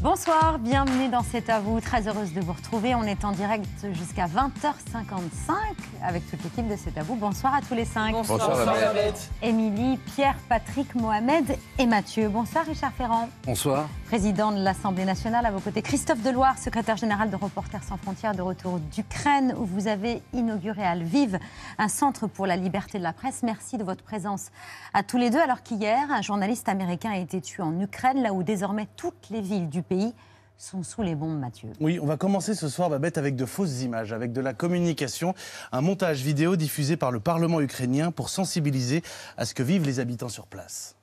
Bonsoir, bienvenue dans C'est à vous. Très heureuse de vous retrouver. On est en direct jusqu'à 20h55 avec toute l'équipe de C'est à vous. Bonsoir à tous les cinq. Bonsoir Babette. Émilie, Pierre, Patrick, Mohamed et Mathieu. Bonsoir Richard Ferrand. Bonsoir. Président de l'Assemblée nationale, à vos côtés Christophe Deloire, secrétaire général de Reporters sans frontières, de retour d'Ukraine, où vous avez inauguré à Lviv un centre pour la liberté de la presse. Merci de votre présence à tous les deux. Alors qu'hier, un journaliste américain a été tué en Ukraine, là où désormais toutes les villes du pays sont sous les bombes, Mathieu. Oui, on va commencer ce soir, Babette, avec de fausses images, avec de la communication, un montage vidéo diffusé par le Parlement ukrainien pour sensibiliser à ce que vivent les habitants sur place.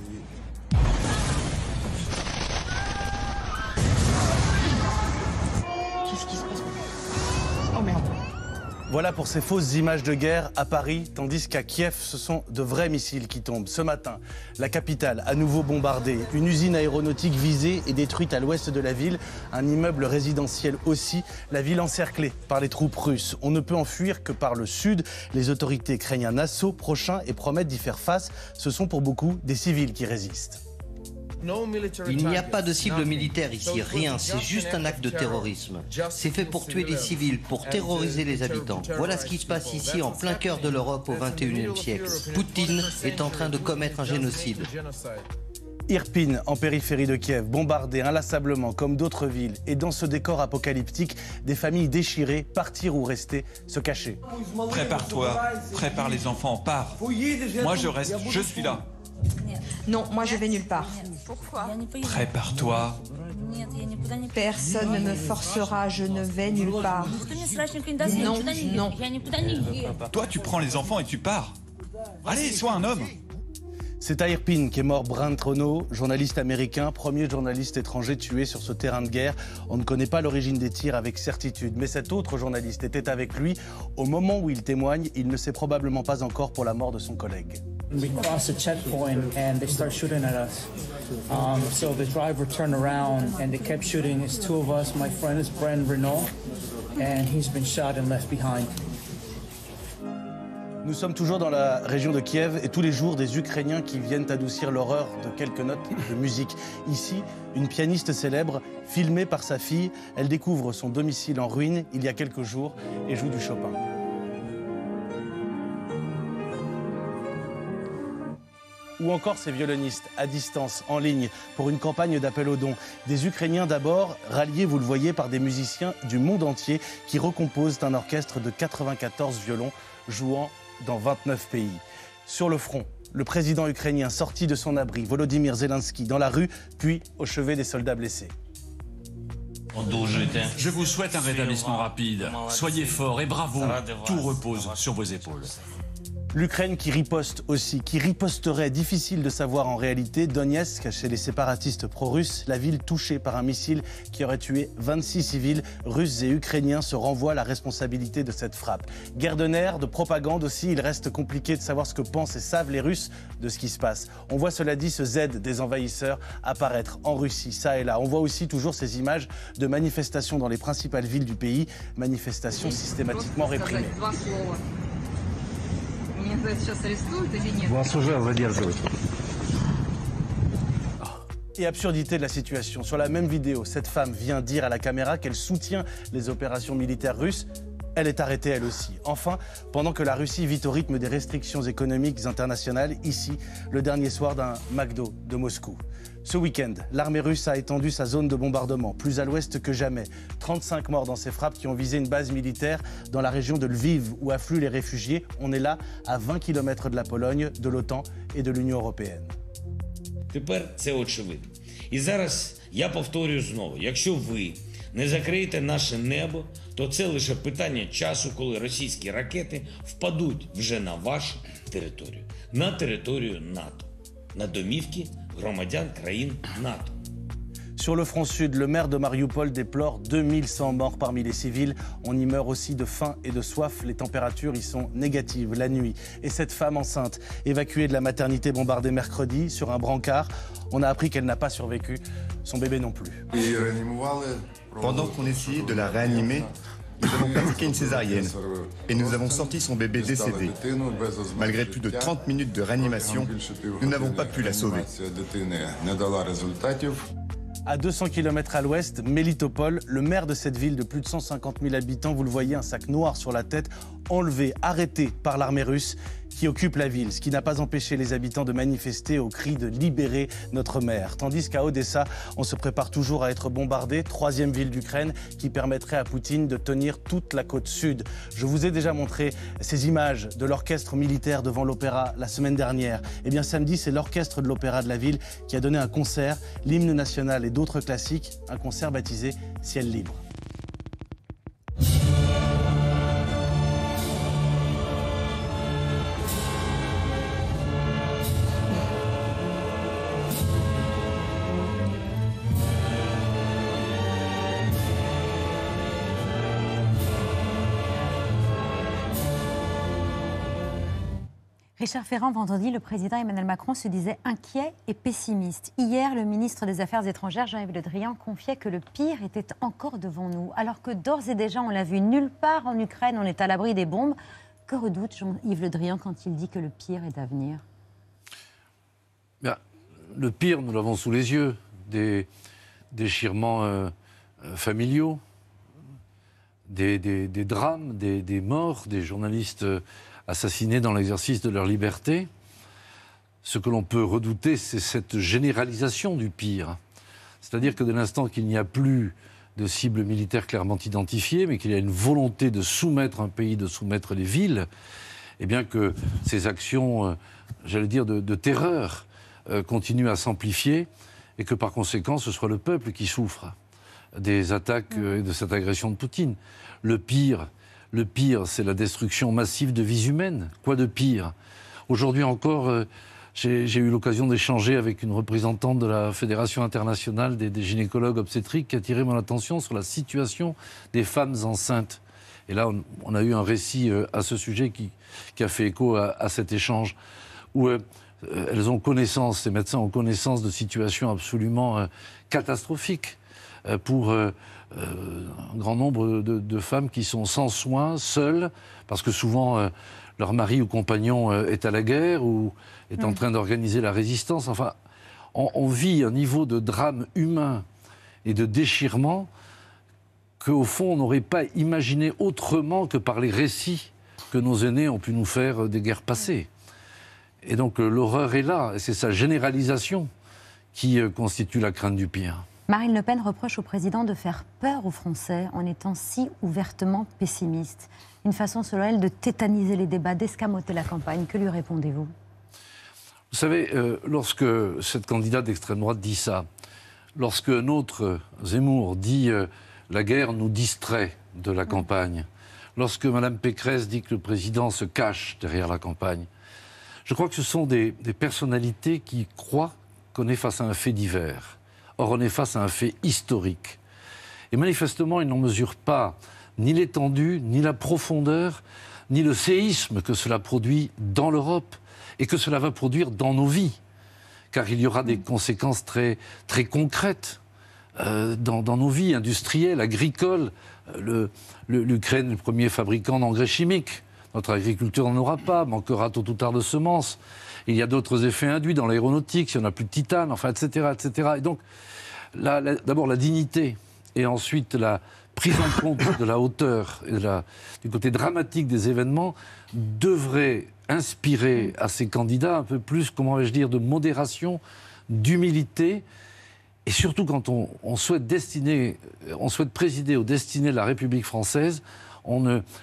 Qu'est-ce qui se passe? Oh merde. Voilà pour ces fausses images de guerre à Paris, tandis qu'à Kiev, ce sont de vrais missiles qui tombent. Ce matin, la capitale à nouveau bombardée, une usine aéronautique visée et détruite à l'ouest de la ville, un immeuble résidentiel aussi, la ville encerclée par les troupes russes. On ne peut en fuir que par le sud. Les autorités craignent un assaut prochain et promettent d'y faire face. Ce sont pour beaucoup des civils qui résistent. Il n'y a pas de cible militaire ici, rien, c'est juste un acte de terrorisme. C'est fait pour tuer des civils, pour terroriser les habitants. Voilà ce qui se passe ici en plein cœur de l'Europe au XXIe siècle. Poutine est en train de commettre un génocide. Irpin, en périphérie de Kiev, bombardée inlassablement comme d'autres villes. Et dans ce décor apocalyptique, des familles déchirées, partir ou rester, se cacher. Prépare-toi, prépare les enfants, pars. Moi je reste, je suis là. Non, moi je vais nulle part. Pourquoi? Prépare-toi. Personne ne me forcera, je ne vais nulle part. Non, non. Toi tu prends les enfants et tu pars. Allez, sois un homme. C'est à Irpin qu'est mort Brian Trono, journaliste américain, premier journaliste étranger tué sur ce terrain de guerre. On ne connaît pas l'origine des tirs avec certitude, mais cet autre journaliste était avec lui. Au moment où il témoigne, il ne sait probablement pas encore pour la mort de son collègue. We crossed a checkpoint and they start shooting at us. So the driver turned around and they kept shooting. It's two of us. My friend is Brent Renault, and he's been shot and left behind. Nous sommes toujours dans la région de Kiev et tous les jours des Ukrainiens qui viennent adoucir l'horreur de quelques notes de musique. Ici, une pianiste célèbre, filmée par sa fille, elle découvre son domicile en ruine il y a quelques jours et joue du Chopin. Ou encore ces violonistes à distance, en ligne, pour une campagne d'appel aux dons. Des Ukrainiens d'abord, ralliés, vous le voyez, par des musiciens du monde entier qui recomposent un orchestre de 94 violons jouant dans 29 pays. Sur le front, le président ukrainien sorti de son abri, Volodymyr Zelensky, dans la rue, puis au chevet des soldats blessés. Je vous souhaite un rétablissement rapide. Soyez forts et bravo. Tout repose sur vos épaules. L'Ukraine qui riposte aussi, qui riposterait, difficile de savoir en réalité. Donetsk, chez les séparatistes pro-russes, la ville touchée par un missile qui aurait tué 26 civils. Russes et Ukrainiens se renvoient la responsabilité de cette frappe. Guerre de nerfs, de propagande aussi, il reste compliqué de savoir ce que pensent et savent les Russes de ce qui se passe. On voit cela dit ce Z des envahisseurs apparaître en Russie, ça et là. On voit aussi toujours ces images de manifestations dans les principales villes du pays, manifestations systématiquement réprimées. Et absurdité de la situation. Sur la même vidéo, cette femme vient dire à la caméra qu'elle soutient les opérations militaires russes. Elle est arrêtée elle aussi. Enfin, pendant que la Russie vit au rythme des restrictions économiques internationales, ici, le dernier soir d'un McDo de Moscou. Ce week-end, l'armée russe a étendu sa zone de bombardement, plus à l'ouest que jamais. 35 morts dans ces frappes qui ont visé une base militaire dans la région de Lviv, où affluent les réfugiés. On est là, à 20 km de la Pologne, de l'OTAN et de l'Union européenne. Тепер це очевидно. І зараз я повторюю знову, якщо ви не закриєте наше небо, то це лише питання часу, коли російські ракети впадуть вже на вашу територію, на територію НАТО, на домівки громадян країн НАТО. Sur le front sud, le maire de Mariupol déplore 2100 morts parmi les civils. On y meurt aussi de faim et de soif. Les températures y sont négatives la nuit. Et cette femme enceinte, évacuée de la maternité bombardée mercredi sur un brancard, on a appris qu'elle n'a pas survécu. Son bébé non plus. Pendant qu'on essayait de la réanimer, nous avons pratiqué une césarienne et nous avons sorti son bébé décédé. Malgré plus de 30 minutes de réanimation, nous n'avons pas pu la sauver. À 200 km à l'ouest, Mélitopol, le maire de cette ville de plus de 150 000 habitants, vous le voyez, un sac noir sur la tête, enlevé, arrêté par l'armée russe qui occupe la ville, ce qui n'a pas empêché les habitants de manifester au cri de libérer notre maire. Tandis qu'à Odessa, on se prépare toujours à être bombardé, troisième ville d'Ukraine qui permettrait à Poutine de tenir toute la côte sud. Je vous ai déjà montré ces images de l'orchestre militaire devant l'opéra la semaine dernière. Eh bien samedi, c'est l'orchestre de l'opéra de la ville qui a donné un concert, l'hymne national et d'autres classiques, un concert baptisé Ciel libre. Richard Ferrand, vendredi, le président Emmanuel Macron se disait inquiet et pessimiste. Hier, le ministre des Affaires étrangères, Jean-Yves Le Drian, confiait que le pire était encore devant nous. Alors que d'ores et déjà, on l'a vu, nulle part en Ukraine, on est à l'abri des bombes. Que redoute Jean-Yves Le Drian quand il dit que le pire est à venir? Bien, le pire, nous l'avons sous les yeux. Des déchirements familiaux, des drames, des morts, des journalistes assassinés dans l'exercice de leur liberté. Ce que l'on peut redouter, c'est cette généralisation du pire. C'est-à-dire que dès l'instant qu'il n'y a plus de cibles militaires clairement identifiées, mais qu'il y a une volonté de soumettre un pays, de soumettre les villes, eh bien que ces actions, j'allais dire, de terreur continuent à s'amplifier et que par conséquent, ce soit le peuple qui souffre des attaques et de cette agression de Poutine. Le pire, c'est la destruction massive de vies humaines. Quoi de pire? Aujourd'hui encore, j'ai eu l'occasion d'échanger avec une représentante de la Fédération internationale des gynécologues obstétriques qui a attiré mon attention sur la situation des femmes enceintes. Et là, on a eu un récit à ce sujet qui a fait écho à cet échange, où elles ont connaissance, les médecins ont connaissance de situations absolument catastrophiques pour un grand nombre de femmes qui sont sans soins, seules, parce que souvent leur mari ou compagnon est à la guerre ou est en train d'organiser la résistance. Enfin, on vit un niveau de drame humain et de déchirement qu'au fond, on n'aurait pas imaginé autrement que par les récits que nos aînés ont pu nous faire des guerres passées. Et donc l'horreur est là, et c'est sa généralisation qui constitue la crainte du pire. Marine Le Pen reproche au président de faire peur aux Français en étant si ouvertement pessimiste. Une façon, selon elle, de tétaniser les débats, d'escamoter la campagne. Que lui répondez-vous? Vous savez, lorsque cette candidate d'extrême droite dit ça, lorsque notre Zemmour dit la guerre nous distrait de la campagne, lorsque Mme Pécresse dit que le président se cache derrière la campagne, je crois que ce sont des personnalités qui croient qu'on est face à un fait divers. Or, on est face à un fait historique. Et manifestement, ils n'en mesurent pas ni l'étendue, ni la profondeur, ni le séisme que cela produit dans l'Europe et que cela va produire dans nos vies. Car il y aura des conséquences très, très concrètes dans nos vies industrielles, agricoles. L'Ukraine est le premier fabricant d'engrais chimiques. Notre agriculture n'en aura pas, manquera tôt ou tard de semences. Il y a d'autres effets induits dans l'aéronautique, si on n'a plus de titane, enfin, etc., etc. Et donc, d'abord la dignité, et ensuite la prise en compte de la hauteur et du côté dramatique des événements devrait inspirer à ces candidats un peu plus, comment vais-je dire, de modération, d'humilité, et surtout quand on souhaite présider aux destinées de la République française, on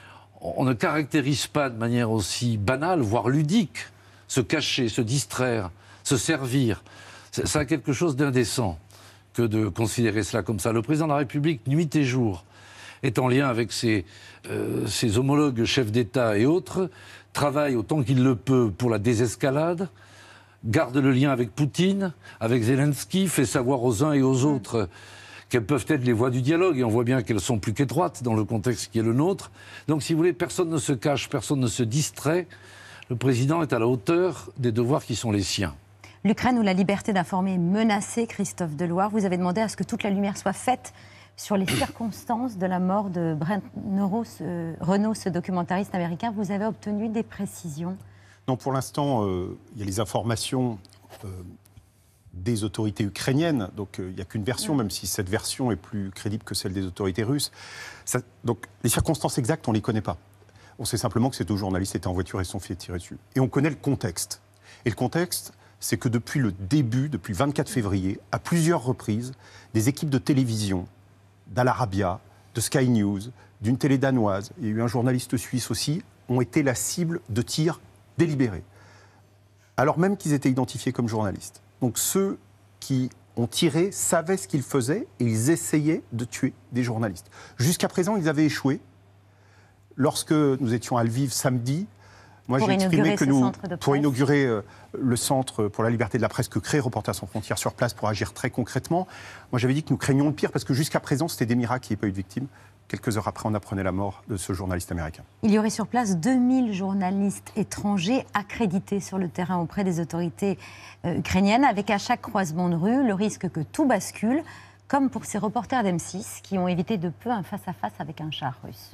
ne caractérise pas de manière aussi banale, voire ludique, se cacher, se distraire, se servir. Ça a quelque chose d'indécent que de considérer cela comme ça. Le président de la République, nuit et jour, est en lien avec ses homologues chefs d'État et autres, travaille autant qu'il le peut pour la désescalade, garde le lien avec Poutine, avec Zelensky, fait savoir aux uns et aux autres quelles peuvent être les voies du dialogue, et on voit bien qu'elles sont plus qu'étroites dans le contexte qui est le nôtre. Donc, si vous voulez, personne ne se cache, personne ne se distrait. Le président est à la hauteur des devoirs qui sont les siens. L'Ukraine où la liberté d'informer est menacée, Christophe Deloire, vous avez demandé à ce que toute la lumière soit faite sur les circonstances de la mort de Brent Renaud, ce documentariste américain. Vous avez obtenu des précisions? Non, pour l'instant, il y a les informations des autorités ukrainiennes. Donc il n'y a qu'une version, même si cette version est plus crédible que celle des autorités russes. Donc les circonstances exactes, on ne les connaît pas. On sait simplement que ces deux journalistes étaient en voiture et se sont fait tirer dessus. Et on connaît le contexte. Et le contexte, c'est que depuis le début, depuis le 24 février, à plusieurs reprises, des équipes de télévision, d'Al Arabiya, de Sky News, d'une télé danoise, il y a eu un journaliste suisse aussi, ont été la cible de tirs délibérés. Alors même qu'ils étaient identifiés comme journalistes. Donc ceux qui ont tiré savaient ce qu'ils faisaient et ils essayaient de tuer des journalistes. Jusqu'à présent, ils avaient échoué. Lorsque nous étions à Lviv samedi, moi j'ai exprimé que nous, pour inaugurer le centre pour la liberté de la presse que crée Reporters sans frontières sur place pour agir très concrètement, moi j'avais dit que nous craignions le pire parce que jusqu'à présent c'était des miracles qu'il n'y ait pas eu de victimes. Quelques heures après, on apprenait la mort de ce journaliste américain. Il y aurait sur place 2000 journalistes étrangers accrédités sur le terrain auprès des autorités ukrainiennes, avec à chaque croisement de rue le risque que tout bascule, comme pour ces reporters d'M6 qui ont évité de peu un face-à-face avec un char russe.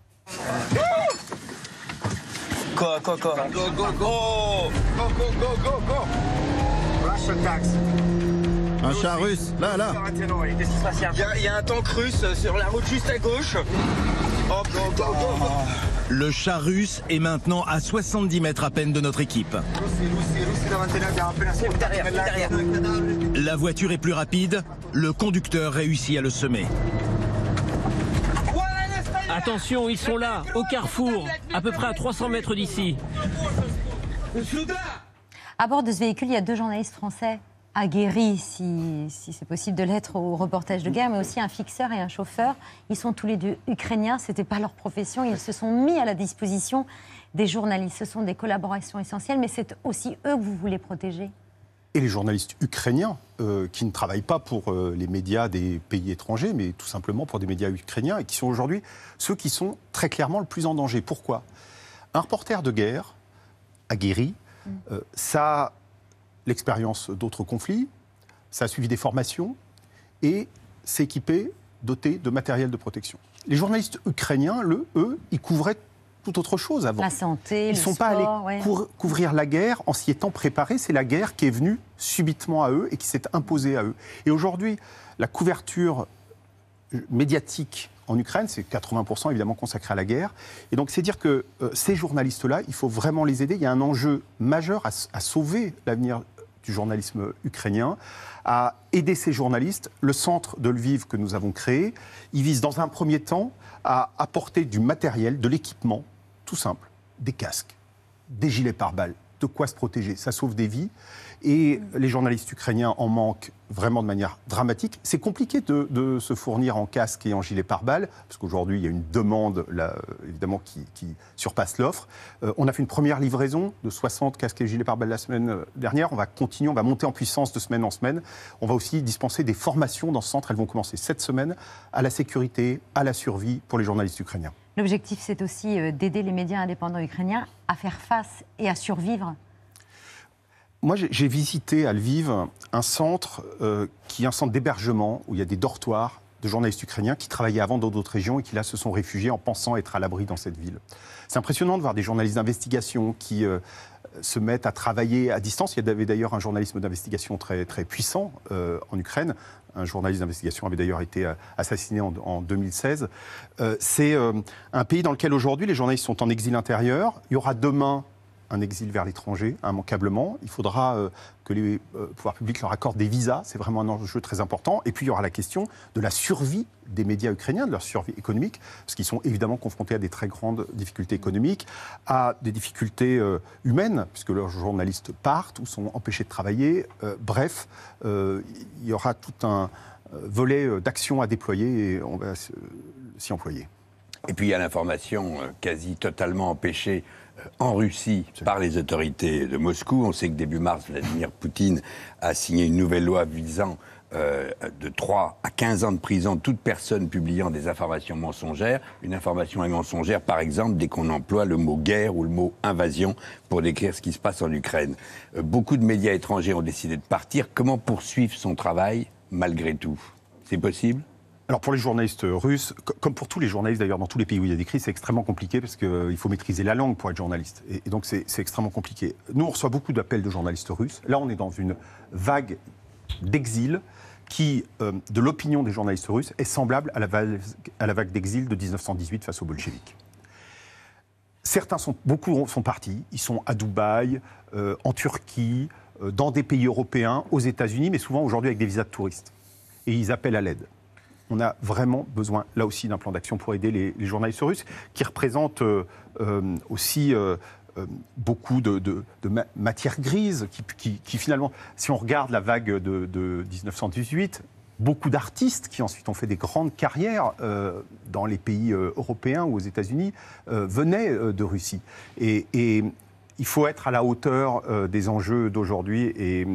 Go, go, go. Go, go, go. Go, go, go, go, go. Russian tax. Un char russe, là, là. Qu'est-ce qui se passe? Il y a un tank russe sur la route juste à gauche. Oh, go, go, go, go. Le char russe est maintenant à 70 mètres à peine de notre équipe. Derrière. La voiture est plus rapide, le conducteur réussit à le semer. Attention, ils sont là, au carrefour, à peu près à 300 mètres d'ici. À bord de ce véhicule, il y a 2 journalistes français aguerris, si c'est possible de l'être, au reportage de guerre, mais aussi un fixeur et un chauffeur. Ils sont tous les 2 ukrainiens, ce n'était pas leur profession. Ils se sont mis à la disposition des journalistes. Ce sont des collaborations essentielles, mais c'est aussi eux que vous voulez protéger. Et les journalistes ukrainiens, qui ne travaillent pas pour les médias des pays étrangers, mais tout simplement pour des médias ukrainiens, et qui sont aujourd'hui ceux qui sont très clairement le plus en danger. Pourquoi? Un reporter de guerre, aguerri, ça a l'expérience d'autres conflits, ça a suivi des formations, et s'est équipé, doté de matériel de protection. Les journalistes ukrainiens, eux, ils couvraient tout autre chose avant. La santé, ils ne sont pas allés couvrir la guerre en s'y étant préparés. C'est la guerre qui est venue subitement à eux et qui s'est imposée à eux. Et aujourd'hui, la couverture médiatique en Ukraine, c'est 80% évidemment consacré à la guerre. Et donc c'est dire que ces journalistes-là, il faut vraiment les aider. Il y a un enjeu majeur à sauver l'avenir du journalisme ukrainien, à aider ces journalistes. Le centre de Lviv que nous avons créé, il vise dans un premier temps à apporter du matériel, de l'équipement, tout simple, des casques, des gilets pare-balles, de quoi se protéger. Ça sauve des vies. Et les journalistes ukrainiens en manquent vraiment de manière dramatique. C'est compliqué de se fournir en casque et en gilet pare-balles, parce qu'aujourd'hui, il y a une demande, là, évidemment, qui surpasse l'offre. On a fait une première livraison de 60 casques et gilets pare-balles la semaine dernière. On va continuer, on va monter en puissance de semaine en semaine. On va aussi dispenser des formations dans ce centre. Elles vont commencer cette semaine à la sécurité, à la survie pour les journalistes ukrainiens. L'objectif, c'est aussi d'aider les médias indépendants ukrainiens à faire face et à survivre. Moi, j'ai visité à Lviv un centre qui est un centre d'hébergement où il y a des dortoirs de journalistes ukrainiens qui travaillaient avant dans d'autres régions et qui là se sont réfugiés en pensant être à l'abri dans cette ville. C'est impressionnant de voir des journalistes d'investigation qui se mettent à travailler à distance. Il y avait d'ailleurs un journalisme d'investigation très, très puissant en Ukraine. Un journaliste d'investigation avait d'ailleurs été assassiné en 2016. C'est un pays dans lequel aujourd'hui les journalistes sont en exil intérieur. Il y aura demain un exil vers l'étranger, immanquablement. Il faudra que les pouvoirs publics leur accordent des visas. C'est vraiment un enjeu très important. Et puis, il y aura la question de la survie des médias ukrainiens, de leur survie économique, parce qu'ils sont évidemment confrontés à des très grandes difficultés économiques, à des difficultés humaines, puisque leurs journalistes partent ou sont empêchés de travailler. Bref, il y aura tout un volet d'action à déployer et on va s'y employer. Et puis, il y a l'information quasi totalement empêchée en Russie par les autorités de Moscou. On sait que début mars, Vladimir Poutine a signé une nouvelle loi visant de 3 à 15 ans de prison toute personne publiant des informations mensongères. Une information est mensongère, par exemple, dès qu'on emploie le mot guerre ou le mot invasion pour décrire ce qui se passe en Ukraine. Beaucoup de médias étrangers ont décidé de partir. Comment poursuivre son travail malgré tout? C'est possible ? Alors pour les journalistes russes, comme pour tous les journalistes d'ailleurs dans tous les pays où il y a des crises, c'est extrêmement compliqué parce qu'il faut maîtriser la langue pour être journaliste. Et donc c'est extrêmement compliqué. Nous on reçoit beaucoup d'appels de journalistes russes. Là on est dans une vague d'exil qui, de l'opinion des journalistes russes, est semblable à la vague d'exil de 1918 face aux bolcheviks. Beaucoup sont partis, ils sont à Dubaï, en Turquie, dans des pays européens, aux États-Unis, mais souvent aujourd'hui avec des visas de touristes. Et ils appellent à l'aide. On a vraiment besoin, là aussi, d'un plan d'action pour aider les journalistes russes, qui représentent aussi beaucoup de matière grise, qui finalement, si on regarde la vague de 1918, beaucoup d'artistes qui ensuite ont fait des grandes carrières dans les pays européens ou aux États-Unis venaient de Russie. Et il faut être à la hauteur des enjeux d'aujourd'hui.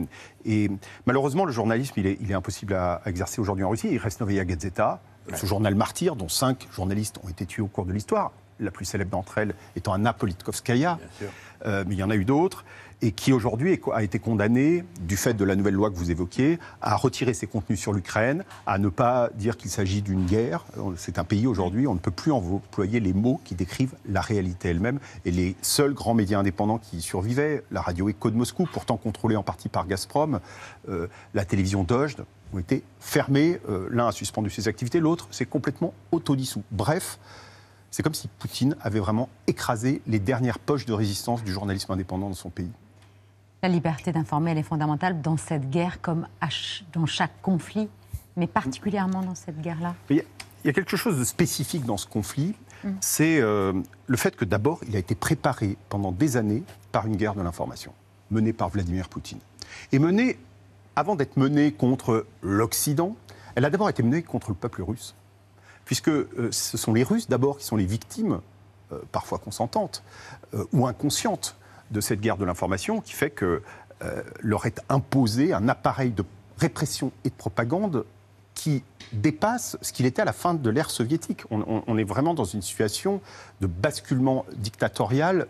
Et malheureusement, le journalisme, il est impossible à exercer aujourd'hui en Russie. Il reste Novaya Gazeta, ce journal martyr dont 5 journalistes ont été tués au cours de l'histoire. La plus célèbre d'entre elles étant Anna Politkovskaya, mais il y en a eu d'autres, et qui aujourd'hui a été condamnée, du fait de la nouvelle loi que vous évoquiez, à retirer ses contenus sur l'Ukraine, à ne pas dire qu'il s'agit d'une guerre. C'est un pays aujourd'hui, on ne peut plus employer les mots qui décrivent la réalité elle-même. Et les seuls grands médias indépendants qui survivaient, la radio Echo de Moscou, pourtant contrôlée en partie par Gazprom, la télévision Dojd, ont été fermés. L'un a suspendu ses activités, l'autre s'est complètement autodissous. Bref, c'est comme si Poutine avait vraiment écrasé les dernières poches de résistance du journalisme indépendant dans son pays. La liberté d'informer, elle est fondamentale dans cette guerre comme dans chaque conflit, mais particulièrement dans cette guerre-là. Il y a quelque chose de spécifique dans ce conflit, c'est le fait que d'abord, il a été préparé pendant des années par une guerre de l'information, menée par Vladimir Poutine. Et menée, avant d'être menée contre l'Occident, elle a d'abord été menée contre le peuple russe. Puisque ce sont les Russes d'abord qui sont les victimes, parfois consentantes ou inconscientes, de cette guerre de l'information qui fait que leur est imposé un appareil de répression et de propagande qui dépasse ce qu'il était à la fin de l'ère soviétique. On est vraiment dans une situation de basculement dictatorial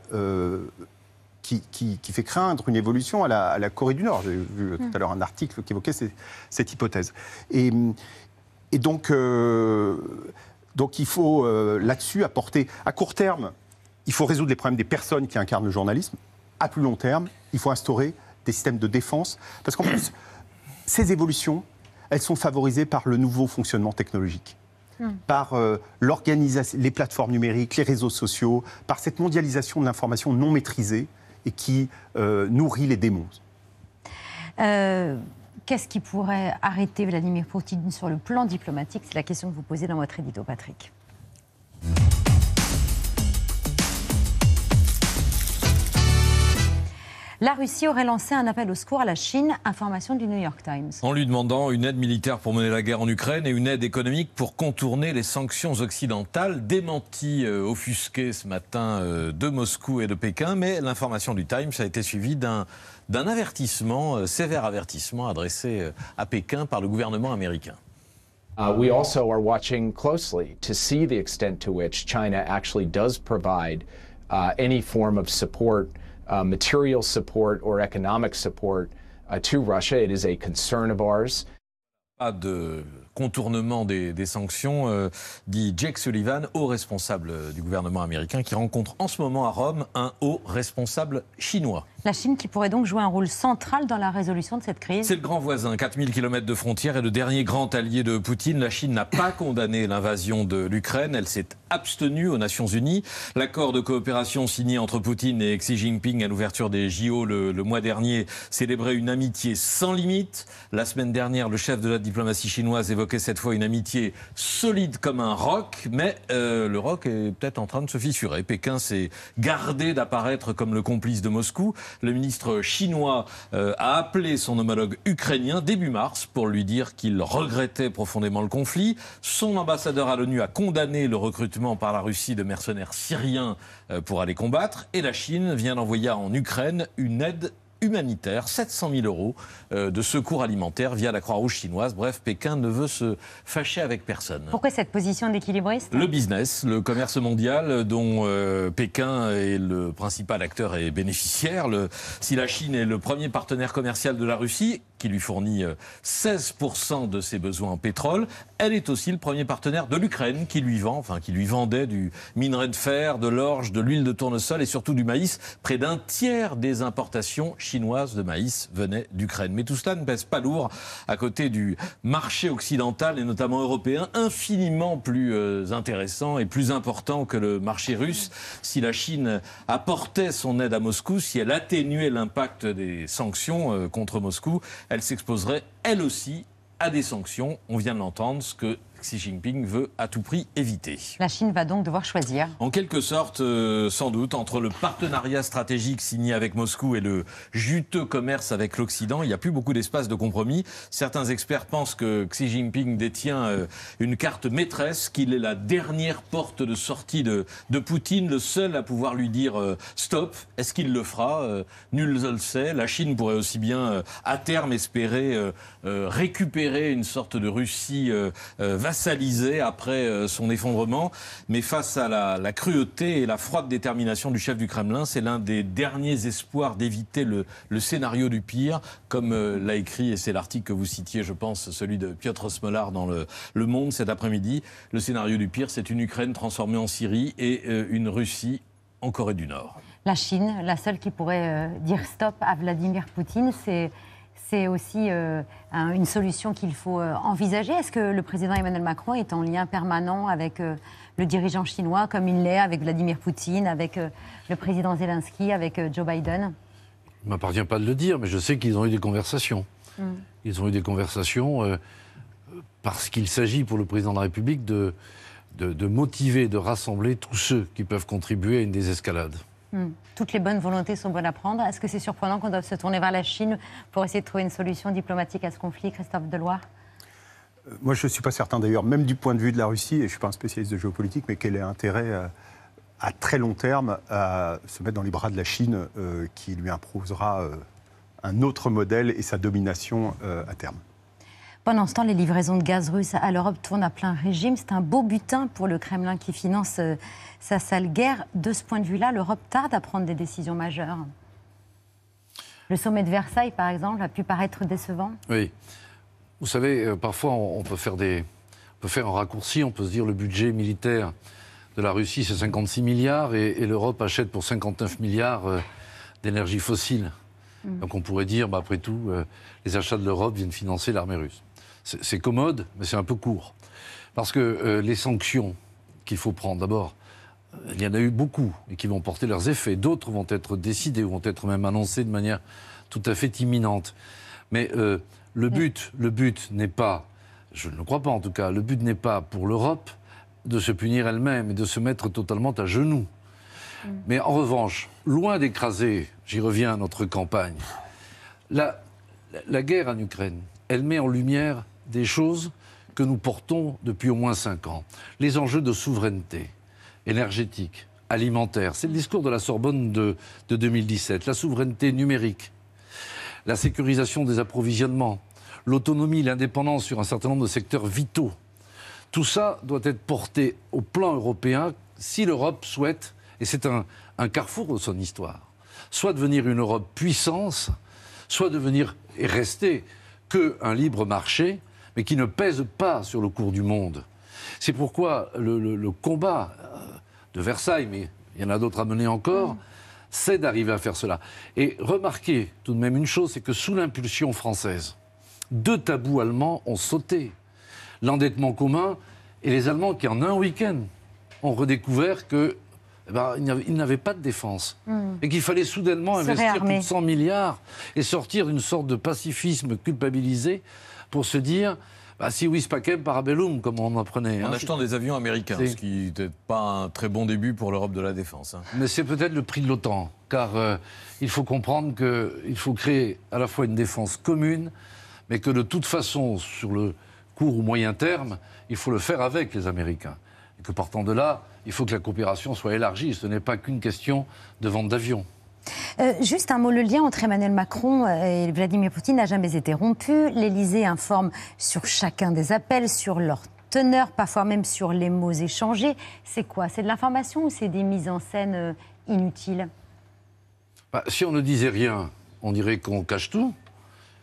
qui fait craindre une évolution à la Corée du Nord. J'ai vu tout à l'heure un article qui évoquait cette hypothèse. Et donc il faut là-dessus apporter, à court terme, il faut résoudre les problèmes des personnes qui incarnent le journalisme. À plus long terme, il faut instaurer des systèmes de défense. Parce qu'en plus, ces évolutions, elles sont favorisées par le nouveau fonctionnement technologique, par l'organisation, les plateformes numériques, les réseaux sociaux, par cette mondialisation de l'information non maîtrisée et qui nourrit les démons. Qu'est-ce qui pourrait arrêter Vladimir Poutine sur le plan diplomatique? C'est la question que vous posez dans votre édito, Patrick. La Russie aurait lancé un appel au secours à la Chine, information du New York Times. En lui demandant une aide militaire pour mener la guerre en Ukraine et une aide économique pour contourner les sanctions occidentales, démenti offusqué ce matin de Moscou et de Pékin, mais l'information du Times a été suivie d'un avertissement, sévère avertissement adressé à Pékin par le gouvernement américain. We also are watching closely to see the extent to which China actually does provide any form of support, material support or economic support to Russia. It is a concern of ours. Pas de contournement des sanctions, dit Jake Sullivan, haut responsable du gouvernement américain, qui rencontre en ce moment à Rome un haut responsable chinois. La Chine qui pourrait donc jouer un rôle central dans la résolution de cette crise. C'est le grand voisin, 4000 km de frontières et le dernier grand allié de Poutine. La Chine n'a pas condamné l'invasion de l'Ukraine, elle s'est abstenue aux Nations Unies. L'accord de coopération signé entre Poutine et Xi Jinping à l'ouverture des JO le mois dernier célébrait une amitié sans limite. La semaine dernière, le chef de la diplomatie chinoise évoquait cette fois une amitié solide comme un roc, mais le roc est peut-être en train de se fissurer. Pékin s'est gardé d'apparaître comme le complice de Moscou. Le ministre chinois a appelé son homologue ukrainien début mars pour lui dire qu'il regrettait profondément le conflit. Son ambassadeur à l'ONU a condamné le recrutement par la Russie de mercenaires syriens pour aller combattre. Et la Chine vient d'envoyer en Ukraine une aide humanitaire, 700 000 euros de secours alimentaire via la Croix-Rouge chinoise. Bref, Pékin ne veut se fâcher avec personne. Pourquoi cette position d'équilibriste? Le business, le commerce mondial dont Pékin est le principal acteur et bénéficiaire. Si la Chine est le premier partenaire commercial de la Russie, qui lui fournit 16% de ses besoins en pétrole. Elle est aussi le premier partenaire de l'Ukraine qui lui vendait du minerai de fer, de l'orge, de l'huile de tournesol et surtout du maïs. Près d'un tiers des importations chinoises de maïs venaient d'Ukraine. Mais tout cela ne pèse pas lourd à côté du marché occidental et notamment européen, infiniment plus intéressant et plus important que le marché russe. Si la Chine apportait son aide à Moscou, si elle atténuait l'impact des sanctions contre Moscou, elle s'exposerait elle aussi à des sanctions. On vient de l'entendre, ce que Xi Jinping veut à tout prix éviter. La Chine va donc devoir choisir. En quelque sorte, sans doute, entre le partenariat stratégique signé avec Moscou et le juteux commerce avec l'Occident, il n'y a plus beaucoup d'espace de compromis. Certains experts pensent que Xi Jinping détient une carte maîtresse, qu'il est la dernière porte de sortie de Poutine, le seul à pouvoir lui dire stop. Est-ce qu'il le fera? Nul ne le sait. La Chine pourrait aussi bien, à terme, espérer récupérer une sorte de Russie vassalisé après son effondrement. Mais face à la cruauté et la froide détermination du chef du Kremlin, c'est l'un des derniers espoirs d'éviter le scénario du pire, comme l'a écrit, et c'est l'article que vous citiez, je pense, celui de Piotr Smolar dans Le Monde cet après-midi. Le scénario du pire, c'est une Ukraine transformée en Syrie et une Russie en Corée du Nord. La Chine, la seule qui pourrait dire stop à Vladimir Poutine, c'est aussi une solution qu'il faut envisager. Est-ce que le président Emmanuel Macron est en lien permanent avec le dirigeant chinois, comme il l'est avec Vladimir Poutine, avec le président Zelensky, avec Joe Biden? Il ne m'appartient pas de le dire, mais je sais qu'ils ont eu des conversations. Ils ont eu des conversations parce qu'il s'agit pour le président de la République de motiver, de rassembler tous ceux qui peuvent contribuer à une désescalade. Toutes les bonnes volontés sont bonnes à prendre. Est-ce que c'est surprenant qu'on doive se tourner vers la Chine pour essayer de trouver une solution diplomatique à ce conflit, Christophe Deloire? Moi, je ne suis pas certain d'ailleurs, même du point de vue de la Russie, et je ne suis pas un spécialiste de géopolitique, mais qu'elle ait intérêt à très long terme à se mettre dans les bras de la Chine qui lui imposera un autre modèle et sa domination à terme. Pendant ce temps, les livraisons de gaz russe à l'Europe tournent à plein régime. C'est un beau butin pour le Kremlin qui finance sa sale guerre. De ce point de vue-là, l'Europe tarde à prendre des décisions majeures. Le sommet de Versailles, par exemple, a pu paraître décevant. Oui. Vous savez, parfois, on peut faire un raccourci. On peut se dire le budget militaire de la Russie, c'est 56 milliards et l'Europe achète pour 59 milliards d'énergie fossile. Donc on pourrait dire, après tout, les achats de l'Europe viennent financer l'armée russe. C'est commode, mais c'est un peu court. Parce que les sanctions qu'il faut prendre, d'abord, il y en a eu beaucoup et qui vont porter leurs effets. D'autres vont être décidées ou vont être même annoncées de manière tout à fait imminente. Mais le but n'est pas, je ne le crois pas en tout cas, le but n'est pas pour l'Europe de se punir elle-même et de se mettre totalement à genoux. Mais en revanche, loin d'écraser, j'y reviens, notre campagne, la guerre en Ukraine, elle met en lumière des choses que nous portons depuis au moins 5 ans. Les enjeux de souveraineté énergétique, alimentaire. C'est le discours de la Sorbonne de 2017. La souveraineté numérique, la sécurisation des approvisionnements, l'autonomie, l'indépendance sur un certain nombre de secteurs vitaux. Tout ça doit être porté au plan européen si l'Europe souhaite, et c'est un carrefour de son histoire, soit devenir une Europe puissance, soit devenir et rester qu'un libre marché, mais qui ne pèse pas sur le cours du monde. C'est pourquoi le combat de Versailles, mais il y en a d'autres à mener encore, c'est d'arriver à faire cela. Et remarquez tout de même une chose, c'est que sous l'impulsion française, 2 tabous allemands ont sauté. L'endettement commun et les Allemands qui, en un week-end, ont redécouvert que ils n'avaient pas de défense. Et qu'il fallait soudainement investir plus de 100 milliards et sortir d'une sorte de pacifisme culpabilisé pour se dire si vis pacem parabellum, comme on apprenait. En achetant des avions américains, ce qui n'était pas un très bon début pour l'Europe de la défense. Mais c'est peut-être le prix de l'OTAN, car il faut comprendre qu'il faut créer à la fois une défense commune, mais que de toute façon, sur le court ou moyen terme, il faut le faire avec les Américains. Et que partant de là, il faut que la coopération soit élargie. Ce n'est pas qu'une question de vente d'avions. Juste un mot, le lien entre Emmanuel Macron et Vladimir Poutine n'a jamais été rompu. L'Élysée informe sur chacun des appels, sur leur teneur, parfois même sur les mots échangés. C'est quoi? C'est de l'information ou c'est des mises en scène inutiles? Si on ne disait rien, on dirait qu'on cache tout.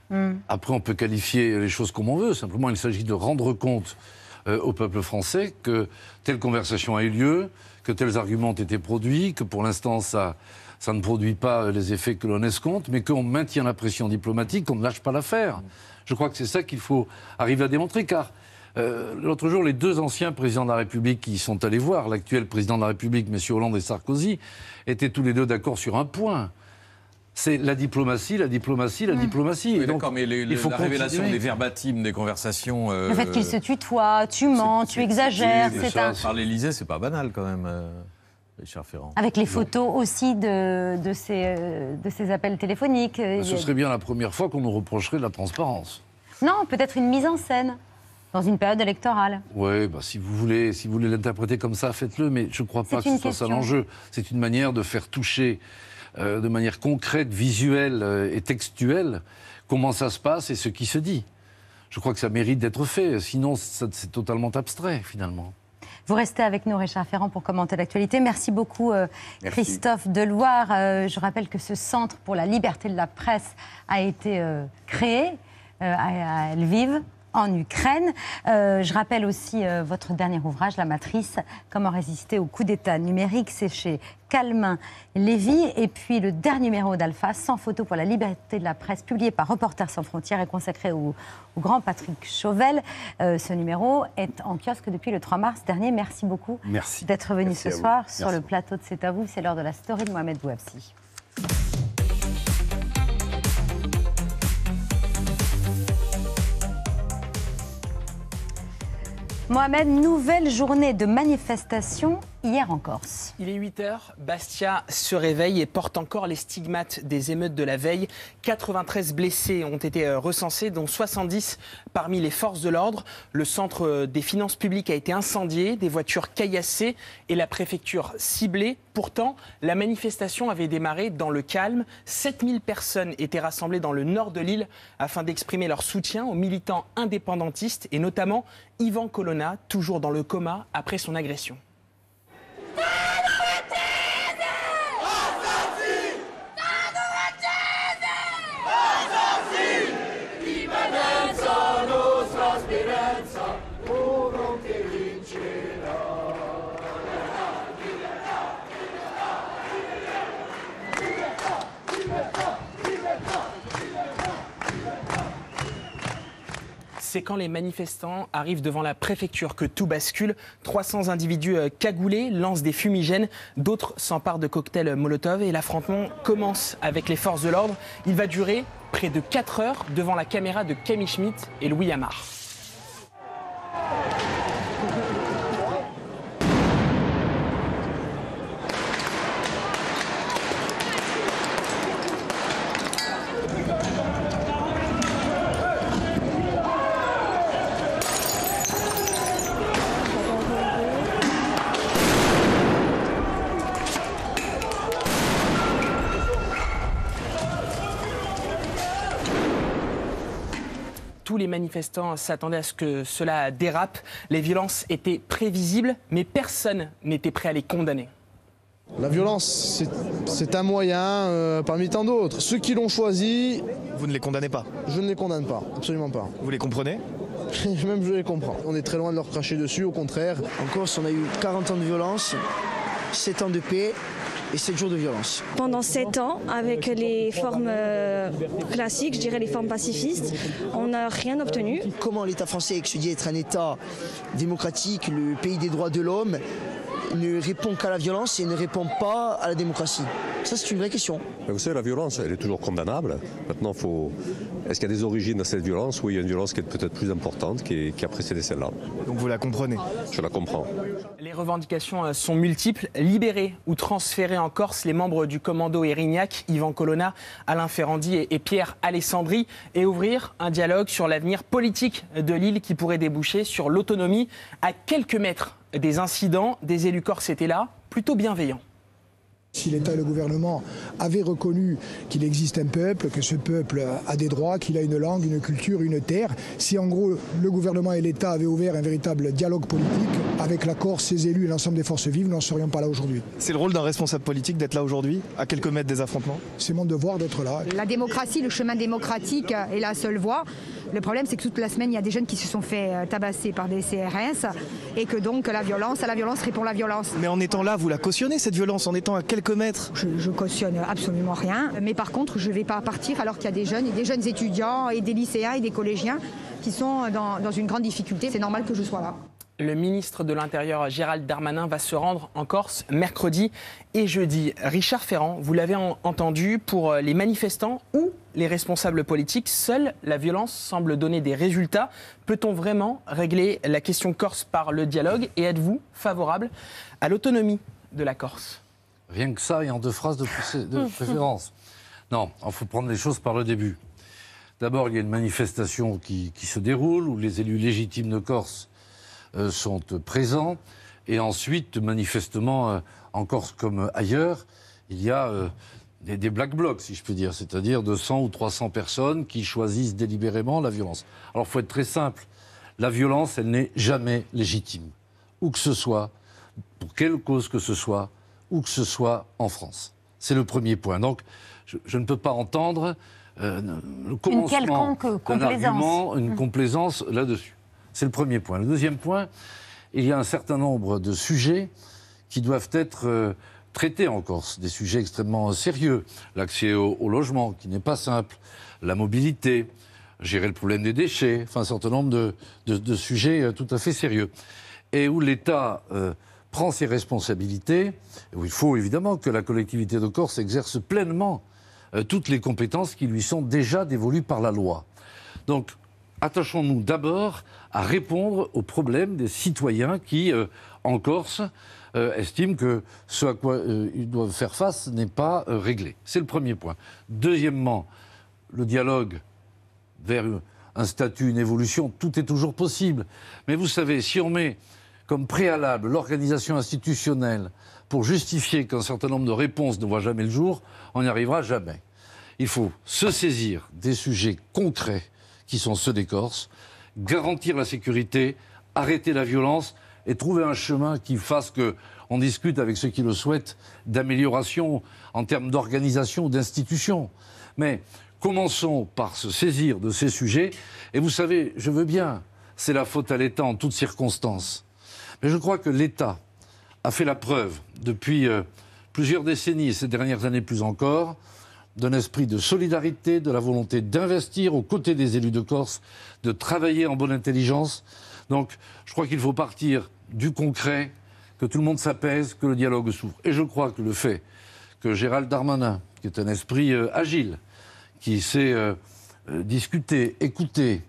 Après, on peut qualifier les choses comme on veut. Simplement, il s'agit de rendre compte au peuple français que telle conversation a eu lieu, que tels arguments ont été produits, que pour l'instant, ça ne produit pas les effets que l'on escompte, mais qu'on maintient la pression diplomatique, qu'on ne lâche pas l'affaire. Je crois que c'est ça qu'il faut arriver à démontrer, car l'autre jour, les deux anciens présidents de la République qui sont allés voir l'actuel président de la République, M. Hollande et Sarkozy, étaient tous les deux d'accord sur un point. C'est la diplomatie, la diplomatie, la diplomatie. Oui, d'accord, mais la révélation des verbatimes des conversations... Le fait qu'ils se tutoient, tu mens, tu exagères, c'est un... Par l'Élysée, c'est pas banal quand même, Richard Ferrand. Avec les photos aussi de ces appels téléphoniques. Ce serait bien la première fois qu'on nous reprocherait de la transparence. Non, peut-être une mise en scène. Dans une période électorale. Oui, bah, si vous voulez l'interpréter comme ça, faites-le, mais je ne crois pas que ce soit ça l'enjeu. C'est une manière de faire toucher de manière concrète, visuelle et textuelle comment ça se passe et ce qui se dit. Je crois que ça mérite d'être fait, sinon c'est totalement abstrait finalement. Vous restez avec nous, Richard Ferrand, pour commenter l'actualité. Merci beaucoup, Christophe Deloire. Je rappelle que ce Centre pour la liberté de la presse a été créé à Lviv, en Ukraine. Je rappelle aussi votre dernier ouvrage, La Matrice, Comment résister au coup d'État numérique. C'est chez Calmin Lévy. Et puis le dernier numéro d'Alpha, 100 photos pour la liberté de la presse, publié par Reporters sans frontières et consacré au grand Patrick Chauvel. Ce numéro est en kiosque depuis le 3 mars dernier. Merci beaucoup d'être venu ce soir sur le plateau de C'est à vous. C'est l'heure de la story de Mohamed Bouafsi. Mohamed, nouvelle journée de manifestation hier en Corse. Il est 8h, Bastia se réveille et porte encore les stigmates des émeutes de la veille. 93 blessés ont été recensés, dont 70 parmi les forces de l'ordre. Le centre des finances publiques a été incendié, des voitures caillassées et la préfecture ciblée. Pourtant, la manifestation avait démarré dans le calme. 7000 personnes étaient rassemblées dans le nord de l'île afin d'exprimer leur soutien aux militants indépendantistes et notamment Ivan Colonna, toujours dans le coma après son agression. C'est quand les manifestants arrivent devant la préfecture que tout bascule. 300 individus cagoulés lancent des fumigènes, d'autres s'emparent de cocktails Molotov et l'affrontement commence avec les forces de l'ordre. Il va durer près de 4 heures devant la caméra de Camille Schmitt et Louis Amar. Tous les manifestants s'attendaient à ce que cela dérape. Les violences étaient prévisibles, mais personne n'était prêt à les condamner. La violence, c'est un moyen parmi tant d'autres. Ceux qui l'ont choisi... Vous ne les condamnez pas? Je ne les condamne pas, absolument pas. Vous les comprenez? Même je les comprends. On est très loin de leur cracher dessus, au contraire. En Corse, on a eu 40 ans de violence, 7 ans de paix et 7 jours de violence. Pendant 7 ans, avec les formes classiques, je dirais les formes pacifistes, on n'a rien obtenu. Comment l'État français, qui se dit être un État démocratique, le pays des droits de l'homme, ne répond qu'à la violence et ne répond pas à la démocratie? Ça, c'est une vraie question. Vous savez, la violence, elle est toujours condamnable. Maintenant, est-ce qu'il y a des origines à cette violence? Oui, il y a une violence qui est peut-être plus importante, qui a précédé celle-là. Donc vous la comprenez? Je la comprends. Les revendications sont multiples. Libérer ou transférer en Corse les membres du commando Erignac, Ivan Colonna, Alain Ferrandi et Pierre Alessandri, et ouvrir un dialogue sur l'avenir politique de l'île qui pourrait déboucher sur l'autonomie. À quelques mètres des incidents, des élus corses étaient là, plutôt bienveillants. Si l'État et le gouvernement avaient reconnu qu'il existe un peuple, que ce peuple a des droits, qu'il a une langue, une culture, une terre, si en gros le gouvernement et l'État avaient ouvert un véritable dialogue politique, avec la Corse, ses élus et l'ensemble des forces vives, nous n'en serions pas là aujourd'hui. C'est le rôle d'un responsable politique d'être là aujourd'hui, à quelques mètres des affrontements? C'est mon devoir d'être là. La démocratie, le chemin démocratique est la seule voie. Le problème, c'est que toute la semaine, il y a des jeunes qui se sont fait tabasser par des CRS et que donc à la violence répond la violence. Mais en étant là, vous la cautionnez cette violence, en étant à quelques mètres? Je cautionne absolument rien. Mais par contre, je ne vais pas partir alors qu'il y a des jeunes étudiants et des lycéens et des collégiens qui sont dans une grande difficulté. C'est normal que je sois là. Le ministre de l'Intérieur, Gérald Darmanin, va se rendre en Corse mercredi et jeudi. Richard Ferrand, vous l'avez entendu, pour les manifestants ou les responsables politiques, seule la violence semble donner des résultats. Peut-on vraiment régler la question corse par le dialogue? Et êtes-vous favorable à l'autonomie de la Corse? Rien que ça et en 2 phrases de préférence. Non, il faut prendre les choses par le début. D'abord, il y a une manifestation qui se déroule où les élus légitimes de Corse sont présents. Et ensuite, manifestement, en Corse comme ailleurs, il y a des black blocs, si je peux dire, c'est-à-dire 200 ou 300 personnes qui choisissent délibérément la violence. Alors, il faut être très simple. La violence, elle n'est jamais légitime. Où que ce soit, pour quelle cause que ce soit, où que ce soit en France. C'est le premier point. Donc, je ne peux pas entendre le commencement d'un argument, une complaisance là-dessus. C'est le premier point. Le deuxième point, il y a un certain nombre de sujets qui doivent être traités en Corse, des sujets extrêmement sérieux. L'accès au logement, qui n'est pas simple, la mobilité, gérer le problème des déchets, enfin un certain nombre de sujets tout à fait sérieux. Et où l'État prend ses responsabilités, et où il faut évidemment que la collectivité de Corse exerce pleinement toutes les compétences qui lui sont déjà dévolues par la loi. Donc, attachons-nous d'abord à répondre aux problèmes des citoyens qui, en Corse, estiment que ce à quoi ils doivent faire face n'est pas réglé. C'est le premier point. Deuxièmement, le dialogue vers un statut, une évolution, tout est toujours possible. Mais vous savez, si on met comme préalable l'organisation institutionnelle pour justifier qu'un certain nombre de réponses ne voient jamais le jour, on n'y arrivera jamais. Il faut se saisir des sujets concrets qui sont ceux des Corses, garantir la sécurité, arrêter la violence et trouver un chemin qui fasse qu'on discute avec ceux qui le souhaitent d'amélioration en termes d'organisation, d'institution. Mais commençons par se saisir de ces sujets. Et vous savez, je veux bien, c'est la faute à l'État en toutes circonstances. Mais je crois que l'État a fait la preuve depuis plusieurs décennies, et ces dernières années plus encore, d'un esprit de solidarité, de la volonté d'investir aux côtés des élus de Corse, de travailler en bonne intelligence. Donc, je crois qu'il faut partir du concret, que tout le monde s'apaise, que le dialogue s'ouvre. Et je crois que le fait que Gérald Darmanin, qui est un esprit agile, qui sait discuter, écouter,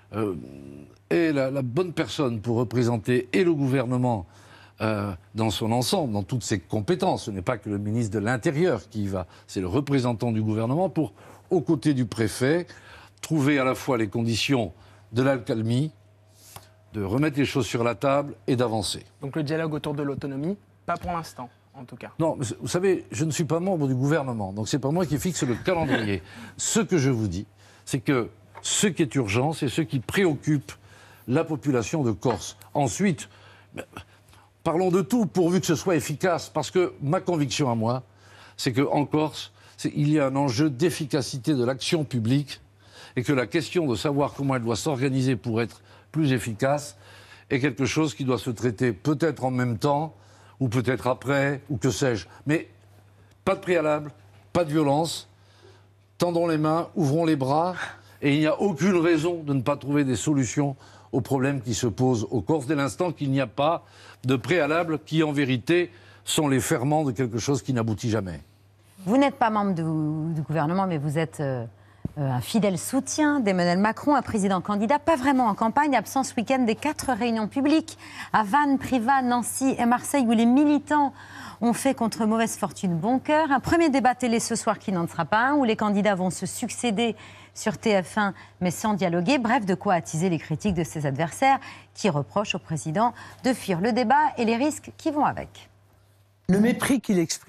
est la bonne personne pour représenter et le gouvernement dans son ensemble, dans toutes ses compétences. Ce n'est pas que le ministre de l'Intérieur qui y va, c'est le représentant du gouvernement pour, aux côtés du préfet, trouver à la fois les conditions de l'accalmie, de remettre les choses sur la table et d'avancer. Donc le dialogue autour de l'autonomie, pas pour l'instant, en tout cas. Non, vous savez, je ne suis pas membre du gouvernement, donc c'est pas moi qui fixe le calendrier. Ce que je vous dis, c'est que ce qui est urgent, c'est ce qui préoccupe la population de Corse. Ensuite, parlons de tout pourvu que ce soit efficace, parce que ma conviction à moi, c'est qu'en Corse, il y a un enjeu d'efficacité de l'action publique et que la question de savoir comment elle doit s'organiser pour être plus efficace est quelque chose qui doit se traiter peut-être en même temps ou peut-être après, ou que sais-je. Mais pas de préalable, pas de violence, tendons les mains, ouvrons les bras, et il n'y a aucune raison de ne pas trouver des solutions aux problèmes qui se posent aux Corses dès l'instant qu'il n'y a pas de préalable qui, en vérité, sont les ferments de quelque chose qui n'aboutit jamais. Vous n'êtes pas membre du gouvernement, mais vous êtes un fidèle soutien d'Emmanuel Macron, un président candidat, pas vraiment en campagne, absent ce week-end des 4 réunions publiques à Vannes, Privas, Nancy et Marseille, où les militants ont fait contre mauvaise fortune bon cœur. Un premier débat télé ce soir qui n'en sera pas un, où les candidats vont se succéder sur TF1, mais sans dialoguer. Bref, de quoi attiser les critiques de ses adversaires qui reprochent au président de fuir le débat et les risques qui vont avec. Le mépris qu'il exprime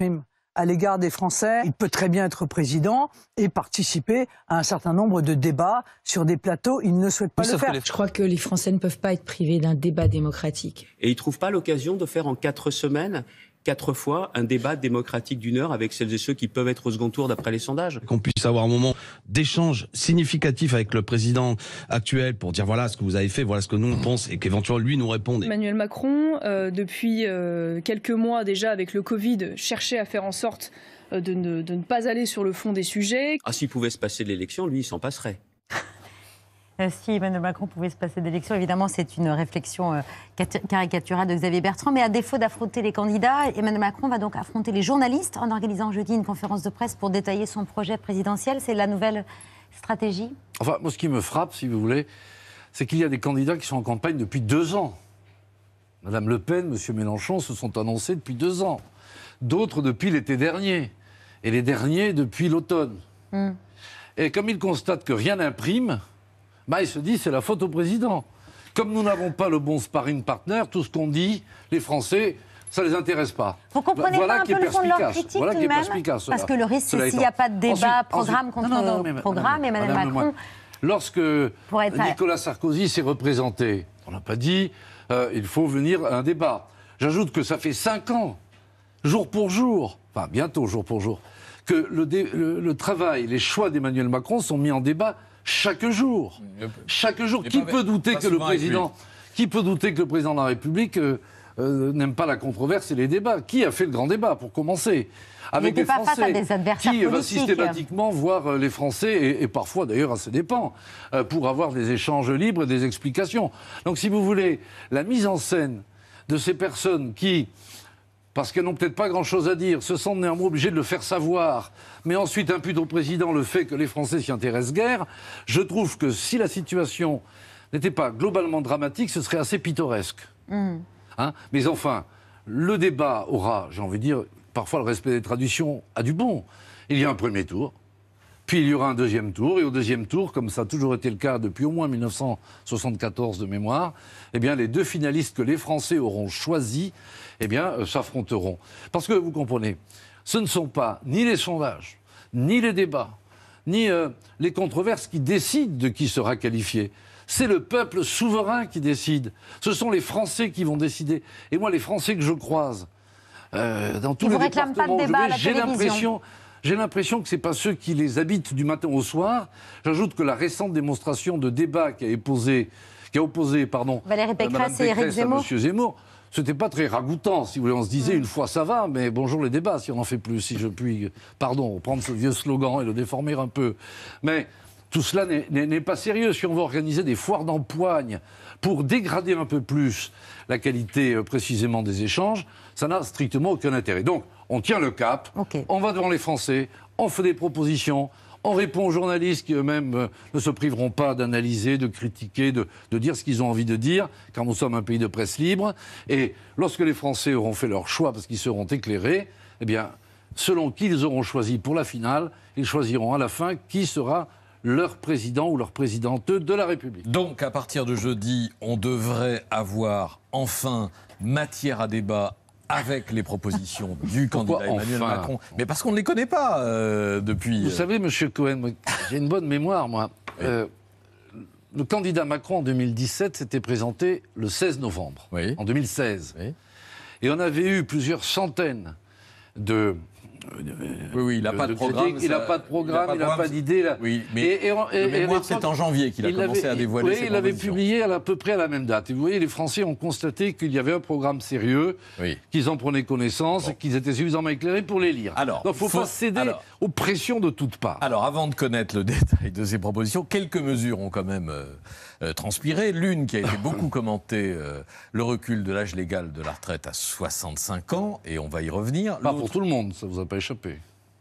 à l'égard des Français. Il peut très bien être président et participer à un certain nombre de débats sur des plateaux. Il ne souhaite pas le faire. Je crois que les Français ne peuvent pas être privés d'un débat démocratique. Et ils ne trouvent pas l'occasion de faire en 4 semaines 4 fois un débat démocratique d'1 heure avec celles et ceux qui peuvent être au second tour d'après les sondages. Qu'on puisse avoir un moment d'échange significatif avec le président actuel pour dire voilà ce que vous avez fait, voilà ce que nous on pense et qu'éventuellement lui nous réponde. Emmanuel Macron, depuis quelques mois déjà avec le Covid, cherchait à faire en sorte de ne pas aller sur le fond des sujets. Ah, s'il pouvait se passer de l'élection, lui, il s'en passerait. Si Emmanuel Macron pouvait se passer d'élection, évidemment, c'est une réflexion caricaturale de Xavier Bertrand. Mais à défaut d'affronter les candidats, Emmanuel Macron va donc affronter les journalistes en organisant jeudi une conférence de presse pour détailler son projet présidentiel. C'est la nouvelle stratégie. Enfin, moi, ce qui me frappe, si vous voulez, c'est qu'il y a des candidats qui sont en campagne depuis 2 ans. Madame Le Pen, M. Mélenchon se sont annoncés depuis 2 ans. D'autres depuis l'été dernier. Et les derniers depuis l'automne. Et comme ils constatent que rien n'imprime, ils se disent c'est la faute au président. Comme nous n'avons pas le bon sparring partner, tout ce qu'on dit, les Français, ça ne les intéresse pas. Vous comprenez pas un peu le fond de leur critique tout de même ? Parce que le risque, c'est s'il n'y a pas de débat programme contre programme, Emmanuel Macron... Lorsque Nicolas Sarkozy s'est représenté, on n'a pas dit il faut venir à un débat. J'ajoute que ça fait 5 ans, jour pour jour, enfin bientôt jour pour jour, que le travail, les choix d'Emmanuel Macron sont mis en débat chaque jour. Chaque jour. Qui peut douter que le président de la République n'aime pas la controverse et les débats ? Qui a fait le grand débat, pour commencer ? Avec les Français, qui va systématiquement voir les Français, et parfois d'ailleurs à ses dépens, pour avoir des échanges libres et des explications. Donc si vous voulez, la mise en scène de ces personnes qui, parce qu'elles n'ont peut-être pas grand-chose à dire, se sentent néanmoins obligées de le faire savoir, mais ensuite imputent au président le fait que les Français s'y intéressent guère, je trouve que si la situation n'était pas globalement dramatique, ce serait assez pittoresque. Mais enfin, le débat aura, j'ai envie de dire, parfois le respect des traditions a du bon. Il y a un premier tour, puis il y aura un deuxième tour, et au deuxième tour, comme ça a toujours été le cas depuis au moins 1974 de mémoire, eh bien les 2 finalistes que les Français auront choisis, eh bien s'affronteront. Parce que vous comprenez, ce ne sont pas ni les sondages, ni les débats, ni les controverses qui décident de qui sera qualifié. C'est le peuple souverain qui décide. Ce sont les Français qui vont décider. Et moi, les Français que je croise, dans tous les départements où je vais, j'ai l'impression que ce n'est pas ceux qui les habitent du matin au soir. J'ajoute que la récente démonstration de débat qui a opposé Valérie Pécresse et Éric Zemmour. à M. Zemmour, c'était pas très ragoûtant, si vous voulez. On se disait une fois ça va, mais bonjour les débats, si on en fait plus, si je puis, prendre ce vieux slogan et le déformer un peu. Mais tout cela n'est pas sérieux. Si on veut organiser des foires d'empoigne pour dégrader un peu plus la qualité précisément des échanges, ça n'a strictement aucun intérêt. Donc, on tient le cap, on va devant les Français, on fait des propositions, on répond aux journalistes qui eux-mêmes ne se priveront pas d'analyser, de critiquer, de dire ce qu'ils ont envie de dire, car nous sommes un pays de presse libre. Et lorsque les Français auront fait leur choix, parce qu'ils seront éclairés, eh bien, selon qui ils auront choisi pour la finale, ils choisiront à la fin qui sera leur président ou leur présidente de la République. Donc, à partir de jeudi, on devrait avoir enfin matière à débat avec les propositions du candidat Emmanuel Macron. Mais parce qu'on ne les connaît pas depuis... Vous savez, M. Cohen, j'ai une bonne mémoire, moi. Le candidat Macron, en 2017, s'était présenté le 16 novembre, en 2016. Et on avait eu plusieurs centaines de... Oui, il n'a pas de programme. Il n'a pas de programme, il n'a pas d'idée. Oui, mais c'est en janvier qu'il a commencé à dévoiler ses il l'avait publié à peu près à la même date. Et vous voyez, les Français ont constaté qu'il y avait un programme sérieux, qu'ils en prenaient connaissance et qu'ils étaient suffisamment éclairés pour les lire. Donc il ne faut pas céder aux pressions de toutes parts. Alors, avant de connaître le détail de ces propositions, quelques mesures ont quand même transpiré. L'une qui a été beaucoup commentée, le recul de l'âge légal de la retraite à 65 ans, et on va y revenir. Pas pour tout le monde, ça vous a pas échappé.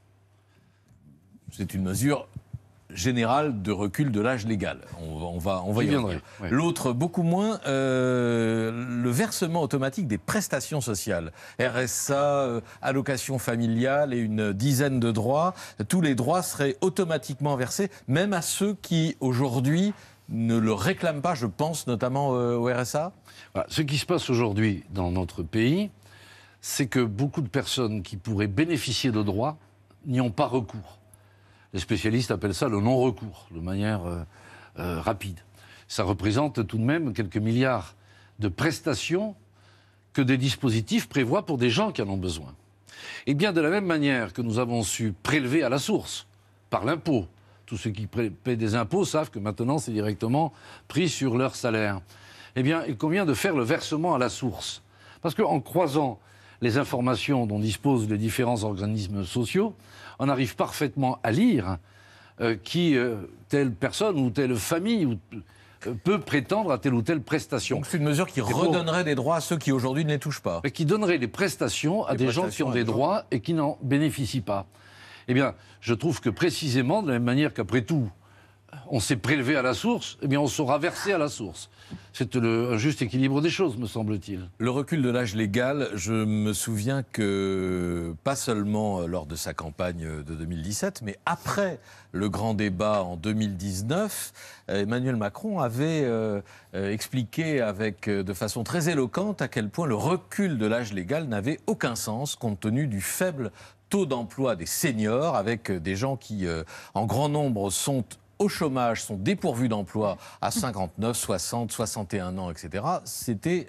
C'est une mesure générale de recul de l'âge légal. On va y revenir. Oui. L'autre, beaucoup moins, le versement automatique des prestations sociales. RSA, allocation familiale et une dizaine de droits. Tous les droits seraient automatiquement versés, même à ceux qui, aujourd'hui, ne le réclament pas, je pense notamment au RSA. Voilà. Ce qui se passe aujourd'hui dans notre pays, c'est que beaucoup de personnes qui pourraient bénéficier de droits n'y ont pas recours. Les spécialistes appellent ça le non-recours, de manière rapide. Ça représente tout de même quelques milliards de prestations que des dispositifs prévoient pour des gens qui en ont besoin. Et bien de la même manière que nous avons su prélever à la source, par l'impôt, tous ceux qui paient des impôts savent que maintenant c'est directement pris sur leur salaire. Eh bien, il convient de faire le versement à la source. Parce qu'en croisant les informations dont disposent les différents organismes sociaux, on arrive parfaitement à lire qui telle personne ou telle famille peut prétendre à telle ou telle prestation. Donc c'est une mesure qui redonnerait des droits à ceux qui aujourd'hui ne les touchent pas. Et qui donnerait les prestations à des gens qui ont des droits et qui n'en bénéficient pas. Eh bien, je trouve que précisément, de la même manière qu'après tout, on s'est prélevé à la source, eh bien on saura verser à la source. C'est un juste équilibre des choses, me semble-t-il. Le recul de l'âge légal, je me souviens que, pas seulement lors de sa campagne de 2017, mais après le grand débat en 2019, Emmanuel Macron avait expliqué de façon très éloquente à quel point le recul de l'âge légal n'avait aucun sens compte tenu du faible taux d'emploi des seniors, avec des gens qui, en grand nombre, sont au chômage, sont dépourvus d'emploi à 59, 60, 61 ans, etc. C'était,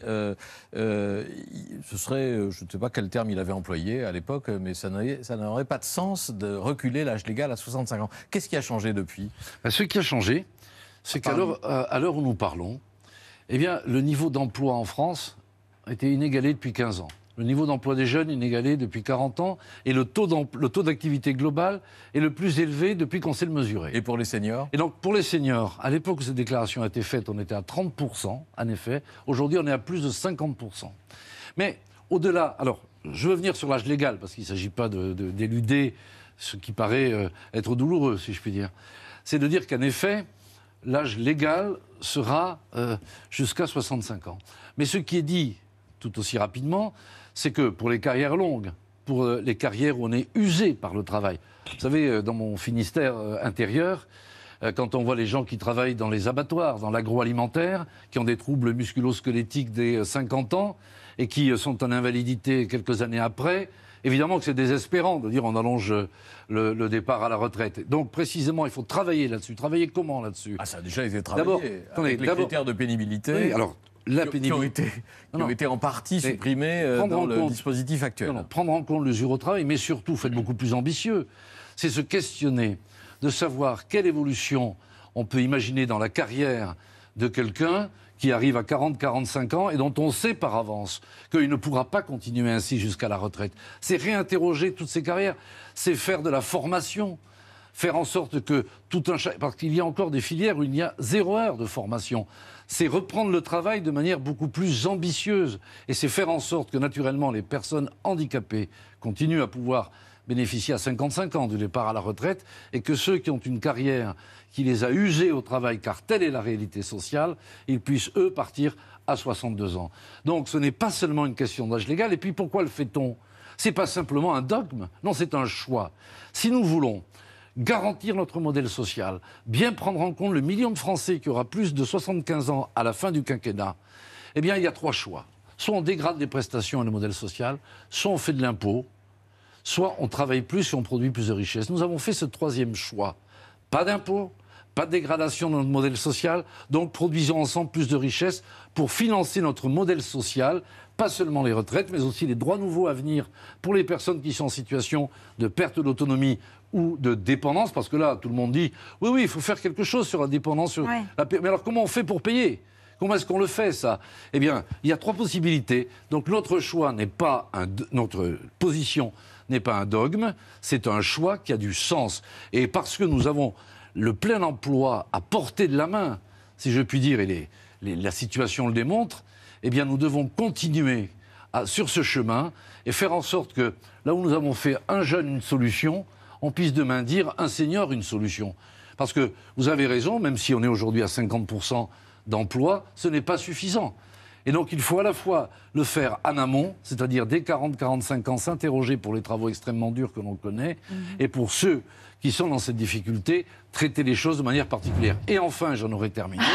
ce serait, je ne sais pas quel terme il avait employé à l'époque, mais ça n'aurait pas de sens de reculer l'âge légal à 65 ans. Qu'est-ce qui a changé depuis ? Ce qui a changé, c'est qu'à l'heure où nous parlons, eh bien, le niveau d'emploi en France a été inégalé depuis 15 ans. Le niveau d'emploi des jeunes est inégalé depuis 40 ans et le taux d'activité globale est le plus élevé depuis qu'on sait le mesurer. Et pour les seniors ? Et donc pour les seniors, à l'époque où cette déclaration a été faite, on était à 30%, en effet. Aujourd'hui, on est à plus de 50%. Mais au-delà, alors je veux venir sur l'âge légal, parce qu'il ne s'agit pas d'éluder ce qui paraît être douloureux, si je puis dire. C'est de dire qu'en effet, l'âge légal sera jusqu'à 65 ans. Mais ce qui est dit tout aussi rapidement, c'est que pour les carrières longues, pour les carrières où on est usé par le travail. Vous savez, dans mon Finistère intérieur, quand on voit les gens qui travaillent dans les abattoirs, dans l'agroalimentaire, qui ont des troubles musculo-squelettiques dès 50 ans et qui sont en invalidité quelques années après, évidemment que c'est désespérant de dire on allonge le départ à la retraite. Donc précisément, il faut travailler là-dessus. Travailler comment là-dessus ? Ah, ça a déjà été travaillé. Avec les critères de pénibilité. Oui, alors, qui ont été en partie supprimés dans le dispositif actuel. Prendre en compte l'usure au travail, mais surtout, faites beaucoup plus ambitieux, c'est se questionner de savoir quelle évolution on peut imaginer dans la carrière de quelqu'un qui arrive à 40-45 ans et dont on sait par avance qu'il ne pourra pas continuer ainsi jusqu'à la retraite. C'est réinterroger toutes ces carrières, c'est faire de la formation, faire en sorte que tout un... Parce qu'il y a encore des filières où il y a 0 heure de formation. C'est reprendre le travail de manière beaucoup plus ambitieuse. Et c'est faire en sorte que, naturellement, les personnes handicapées continuent à pouvoir bénéficier à 55 ans du départ à la retraite et que ceux qui ont une carrière qui les a usés au travail, car telle est la réalité sociale, ils puissent, eux, partir à 62 ans. Donc ce n'est pas seulement une question d'âge légal. Et puis pourquoi le fait-on ? C'est pas simplement un dogme. Non, c'est un choix. Si nous voulons garantir notre modèle social, bien prendre en compte le million de Français qui aura plus de 75 ans à la fin du quinquennat, eh bien, il y a 3 choix. Soit on dégrade les prestations et le modèle social, soit on fait de l'impôt, soit on travaille plus et on produit plus de richesses. Nous avons fait ce 3e choix. Pas d'impôt, pas de dégradation de notre modèle social, donc produisons ensemble plus de richesses pour financer notre modèle social, pas seulement les retraites, mais aussi les droits nouveaux à venir pour les personnes qui sont en situation de perte d'autonomie ou de dépendance, parce que là, tout le monde dit « Oui, il faut faire quelque chose sur la dépendance. » Mais alors, comment on fait pour payer ? Comment est-ce qu'on le fait, ça ? Eh bien, il y a 3 possibilités. Donc, notre choix n'est pas notre position n'est pas un dogme, c'est un choix qui a du sens. Et parce que nous avons le plein emploi à portée de la main, si je puis dire, et la situation le démontre, eh bien, nous devons continuer sur ce chemin et faire en sorte que, là où nous avons fait un jeune une solution, on puisse demain dire un senior une solution. Parce que vous avez raison, même si on est aujourd'hui à 50% d'emploi, ce n'est pas suffisant. Et donc il faut à la fois le faire en amont, c'est-à-dire dès 40-45 ans, s'interroger pour les travaux extrêmement durs que l'on connaît, et pour ceux qui sont dans cette difficulté, traiter les choses de manière particulière. Et enfin, j'en aurais terminé,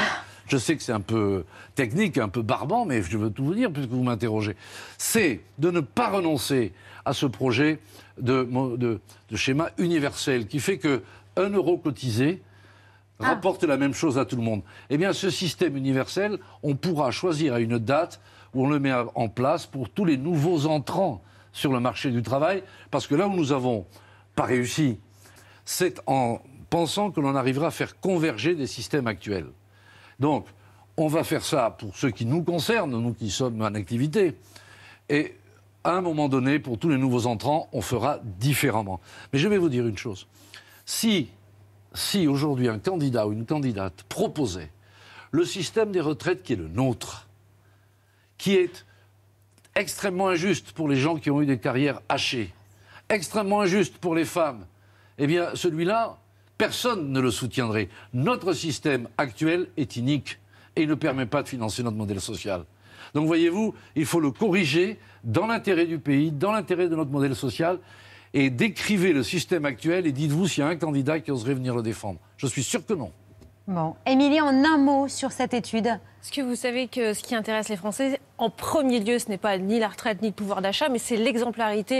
je sais que c'est un peu technique, un peu barbant, mais je veux tout vous dire puisque vous m'interrogez, c'est de ne pas renoncer à ce projet de schéma universel qui fait que 1 euro cotisé rapporte la même chose à tout le monde. Eh bien, ce système universel, on pourra choisir à une date où on le met en place pour tous les nouveaux entrants sur le marché du travail, parce que là où nous n'avons pas réussi, c'est en pensant que l'on arrivera à faire converger des systèmes actuels. Donc, on va faire ça pour ceux qui nous concernent, nous qui sommes en activité, et à un moment donné, pour tous les nouveaux entrants, on fera différemment. Mais je vais vous dire une chose. Si aujourd'hui un candidat ou une candidate proposait le système des retraites qui est le nôtre, qui est extrêmement injuste pour les gens qui ont eu des carrières hachées, extrêmement injuste pour les femmes, eh bien celui-là, personne ne le soutiendrait. Notre système actuel est inique et il ne permet pas de financer notre modèle social. Donc voyez-vous, il faut le corriger dans l'intérêt du pays, dans l'intérêt de notre modèle social, et décrivez le système actuel et dites-vous s'il y a un candidat qui oserait venir le défendre. Je suis sûr que non. Bon, Émilie, en un mot sur cette étude. Est-ce que vous savez que ce qui intéresse les Français, en premier lieu, ce n'est pas ni la retraite ni le pouvoir d'achat, mais c'est l'exemplarité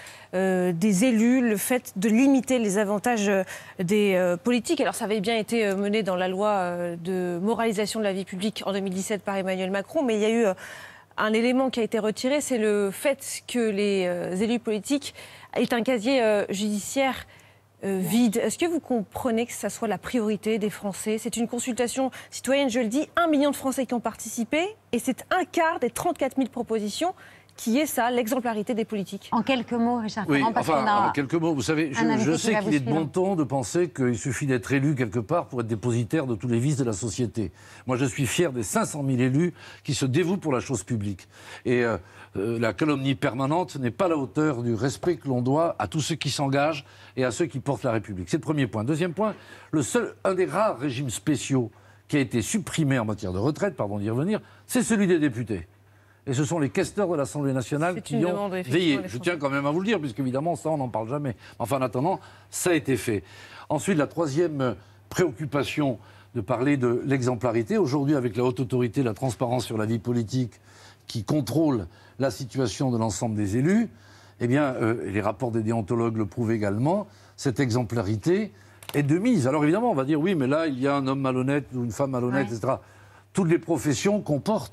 des élus, le fait de limiter les avantages des politiques. Alors ça avait bien été mené dans la loi de moralisation de la vie publique en 2017 par Emmanuel Macron, mais il y a eu un élément qui a été retiré, c'est le fait que les élus politiques aient un casier judiciaire vide. Est-ce que vous comprenez que ça soit la priorité des Français? C'est une consultation citoyenne, je le dis, 1 million de Français qui ont participé, et c'est un quart des 34 000 propositions qui est ça, l'exemplarité des politiques. En quelques mots, Richard Oui, Ferrand, parce qu'on a en quelques mots, vous savez, je sais qu'il est de bon ton de penser qu'il suffit d'être élu quelque part pour être dépositaire de tous les vices de la société. Moi, je suis fier des 500 000 élus qui se dévouent pour la chose publique. Et la calomnie permanente n'est pas à la hauteur du respect que l'on doit à tous ceux qui s'engagent et à ceux qui portent la République. C'est le premier point. Deuxième point, un des rares régimes spéciaux qui a été supprimé en matière de retraite, pardon d'y revenir, c'est celui des députés. Et ce sont les questeurs de l'Assemblée nationale qui ont veillé. Je tiens quand même à vous le dire, puisqu'évidemment, ça, on n'en parle jamais. Enfin, en attendant, ça a été fait. Ensuite, la troisième préoccupation, de parler de l'exemplarité. Aujourd'hui, avec la haute autorité, la transparence sur la vie politique, qui contrôle la situation de l'ensemble des élus, eh bien, les rapports des déontologues le prouvent également, cette exemplarité est de mise. Alors évidemment, on va dire, oui, mais là, il y a un homme malhonnête ou une femme malhonnête, etc. Toutes les professions comportent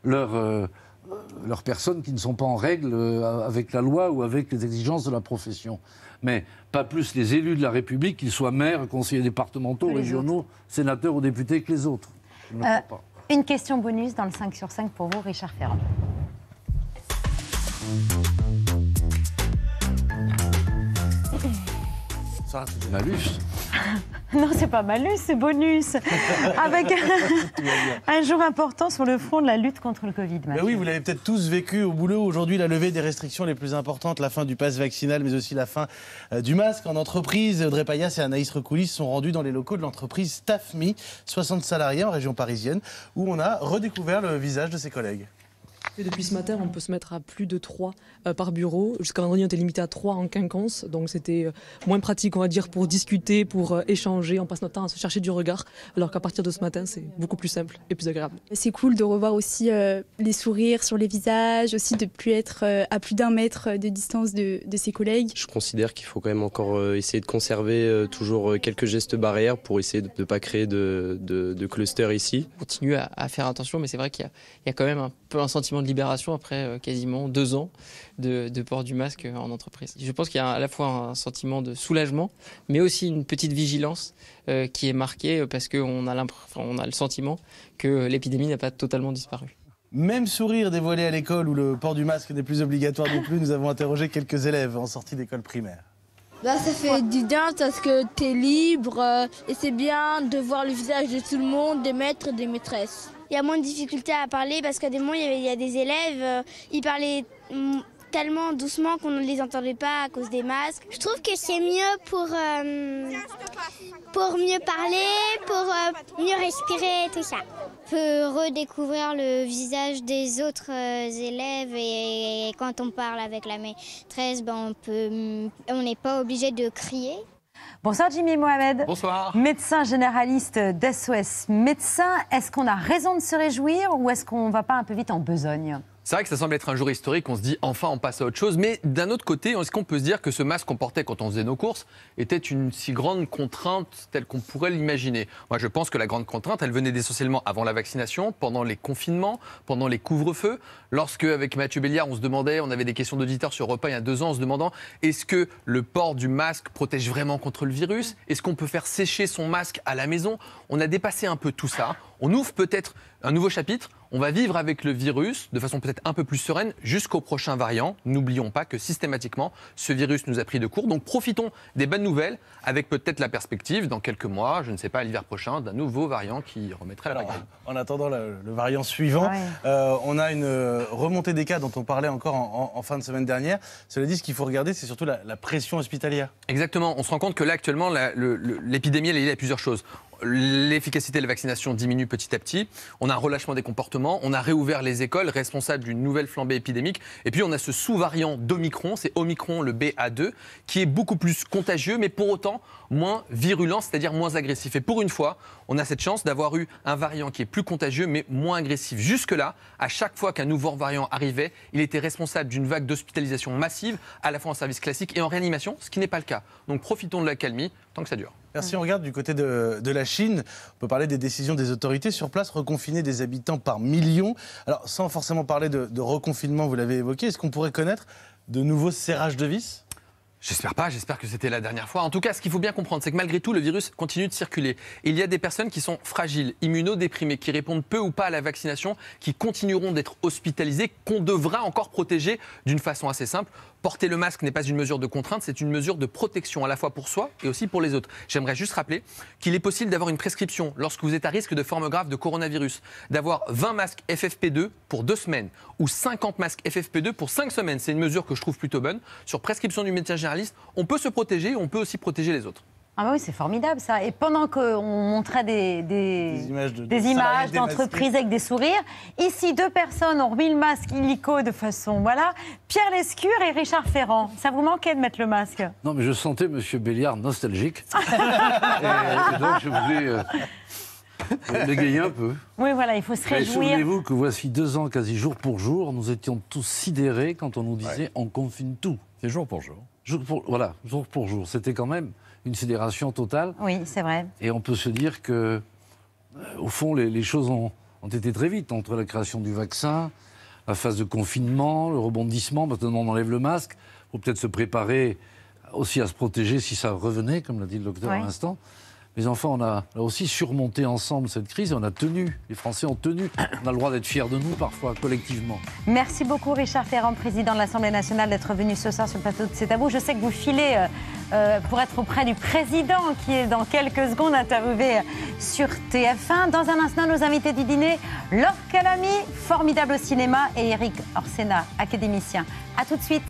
leurs personnes qui ne sont pas en règle avec la loi ou avec les exigences de la profession. Mais pas plus les élus de la République, qu'ils soient maires, conseillers départementaux, régionaux, sénateurs ou députés, que les autres. Je ne crois pas. Une question bonus dans le 5 sur 5 pour vous, Richard Ferrand. Ça, c'est malus. Non, c'est pas malus, c'est bonus. Avec un jour important sur le front de la lutte contre le Covid. Mais oui, vous l'avez peut-être tous vécu au boulot. Aujourd'hui, la levée des restrictions les plus importantes, la fin du pass vaccinal, mais aussi la fin du masque en entreprise. Audrey Payas et Anaïs Recoulis sont rendus dans les locaux de l'entreprise Staffme, 60 salariés en région parisienne, où on a redécouvert le visage de ses collègues. Et depuis ce matin, on peut se mettre à plus de 3 par bureau. Jusqu'à vendredi, on était limité à 3 en quinconce. Donc c'était moins pratique, on va dire, pour discuter, pour échanger. On passe notre temps à se chercher du regard. Alors qu'à partir de ce matin, c'est beaucoup plus simple et plus agréable. C'est cool de revoir aussi les sourires sur les visages, aussi de plus être à plus d'1 mètre de distance de ses collègues. Je considère qu'il faut quand même encore essayer de conserver toujours quelques gestes barrières pour essayer de ne pas créer de clusters ici. On continue à faire attention, mais c'est vrai qu'il y a quand même un peu un sentiment de libération après quasiment 2 ans de port du masque en entreprise. Je pense qu'il y a à la fois un sentiment de soulagement, mais aussi une petite vigilance qui est marquée parce qu'on a le sentiment que l'épidémie n'a pas totalement disparu. Même sourire dévoilé à l'école où le port du masque n'est plus obligatoire non plus, nous avons interrogé quelques élèves en sortie d'école primaire. Là, ça fait du bien parce que t'es libre et c'est bien de voir le visage de tout le monde, des maîtres et des maîtresses. Il y a moins de difficultés à parler parce qu'à des moments, il y a des élèves, ils parlaient tellement doucement qu'on ne les entendait pas à cause des masques. Je trouve que c'est mieux pour mieux parler, pour mieux respirer, tout ça. On peut redécouvrir le visage des autres élèves et quand on parle avec la maîtresse, on n'est pas obligé de crier. Bonsoir Jimmy Mohamed. Bonsoir. Médecin généraliste d'SOS Médecins. Est-ce qu'on a raison de se réjouir ou est-ce qu'on ne va pas un peu vite en besogne ? C'est vrai que ça semble être un jour historique, on se dit enfin on passe à autre chose, mais d'un autre côté, est-ce qu'on peut se dire que ce masque qu'on portait quand on faisait nos courses était une si grande contrainte telle qu'on pourrait l'imaginer ? Moi je pense que la grande contrainte, elle venait essentiellement avant la vaccination, pendant les confinements, pendant les couvre-feux, lorsque avec Mathieu Béliard on se demandait, on avait des questions d'auditeurs sur Repas il y a 2 ans en se demandant est-ce que le port du masque protège vraiment contre le virus ? Est-ce qu'on peut faire sécher son masque à la maison ? On a dépassé un peu tout ça, on ouvre peut-être un nouveau chapitre. On va vivre avec le virus de façon peut-être un peu plus sereine jusqu'au prochain variant. N'oublions pas que systématiquement, ce virus nous a pris de court. Donc profitons des bonnes nouvelles avec peut-être la perspective, dans quelques mois, je ne sais pas, à l'hiver prochain, d'un nouveau variant qui remettrait la grippe. En attendant le variant suivant, on a une remontée des cas dont on parlait encore en fin de semaine dernière. Cela dit, ce qu'il faut regarder, c'est surtout la pression hospitalière. Exactement. On se rend compte que là, actuellement, l'épidémie, elle est liée à plusieurs choses. L'efficacité de la vaccination diminue petit à petit. On a un relâchement des comportements. On a réouvert les écoles, responsables d'une nouvelle flambée épidémique. Et puis, on a ce sous-variant d'Omicron, c'est Omicron, le BA2, qui est beaucoup plus contagieux, mais pour autant moins virulent, c'est-à-dire moins agressif. Et pour une fois, on a cette chance d'avoir eu un variant qui est plus contagieux, mais moins agressif. Jusque-là, à chaque fois qu'un nouveau variant arrivait, il était responsable d'une vague d'hospitalisation massive, à la fois en service classique et en réanimation, ce qui n'est pas le cas. Donc, profitons de la calmie, tant que ça dure. Si on regarde du côté de la Chine, on peut parler des décisions des autorités sur place, reconfiner des habitants par millions. Alors, sans forcément parler de reconfinement, vous l'avez évoqué, est-ce qu'on pourrait connaître de nouveaux serrages de vis ? J'espère pas, j'espère que c'était la dernière fois. En tout cas, ce qu'il faut bien comprendre, c'est que malgré tout, le virus continue de circuler. Et il y a des personnes qui sont fragiles, immunodéprimées, qui répondent peu ou pas à la vaccination, qui continueront d'être hospitalisées, qu'on devra encore protéger d'une façon assez simple. Porter le masque n'est pas une mesure de contrainte, c'est une mesure de protection à la fois pour soi et aussi pour les autres. J'aimerais juste rappeler qu'il est possible d'avoir une prescription lorsque vous êtes à risque de forme grave de coronavirus, d'avoir 20 masques FFP2 pour 2 semaines ou 50 masques FFP2 pour 5 semaines. C'est une mesure que je trouve plutôt bonne. Sur prescription du médecin généraliste, on peut se protéger, on peut aussi protéger les autres. Ah bah oui, c'est formidable ça. Et pendant qu'on montrait des images d'entreprises avec des sourires, ici 2 personnes ont remis le masque illico de façon, voilà, Pierre Lescure et Richard Ferrand. Ça vous manquait de mettre le masque ? Non, mais je sentais M. Béliard nostalgique. et donc je voulais l'égayer un peu. Oui, voilà, il faut se réjouir. Souvenez-vous que voici 2 ans, quasi jour pour jour, nous étions tous sidérés quand on nous disait on confine tout. C'est jour pour jour. Voilà, jour pour jour. C'était quand même une sidération totale. Oui, c'est vrai. Et on peut se dire que, au fond, les choses ont été très vite entre la création du vaccin, la phase de confinement, le rebondissement. Maintenant, on enlève le masque. Il faut peut-être se préparer aussi à se protéger si ça revenait, comme l'a dit le docteur à l'instant. Les enfants, on a aussi surmonté ensemble cette crise et on a tenu. Les Français ont tenu. On a le droit d'être fiers de nous parfois, collectivement. Merci beaucoup Richard Ferrand, président de l'Assemblée nationale, d'être venu ce soir sur le plateau de C'est à vous. Je sais que vous filez pour être auprès du président qui est dans quelques secondes interviewé sur TF1. Dans un instant, nos invités du dîner, Laure Calamy, formidable au cinéma, et Eric Orsena, académicien. A tout de suite.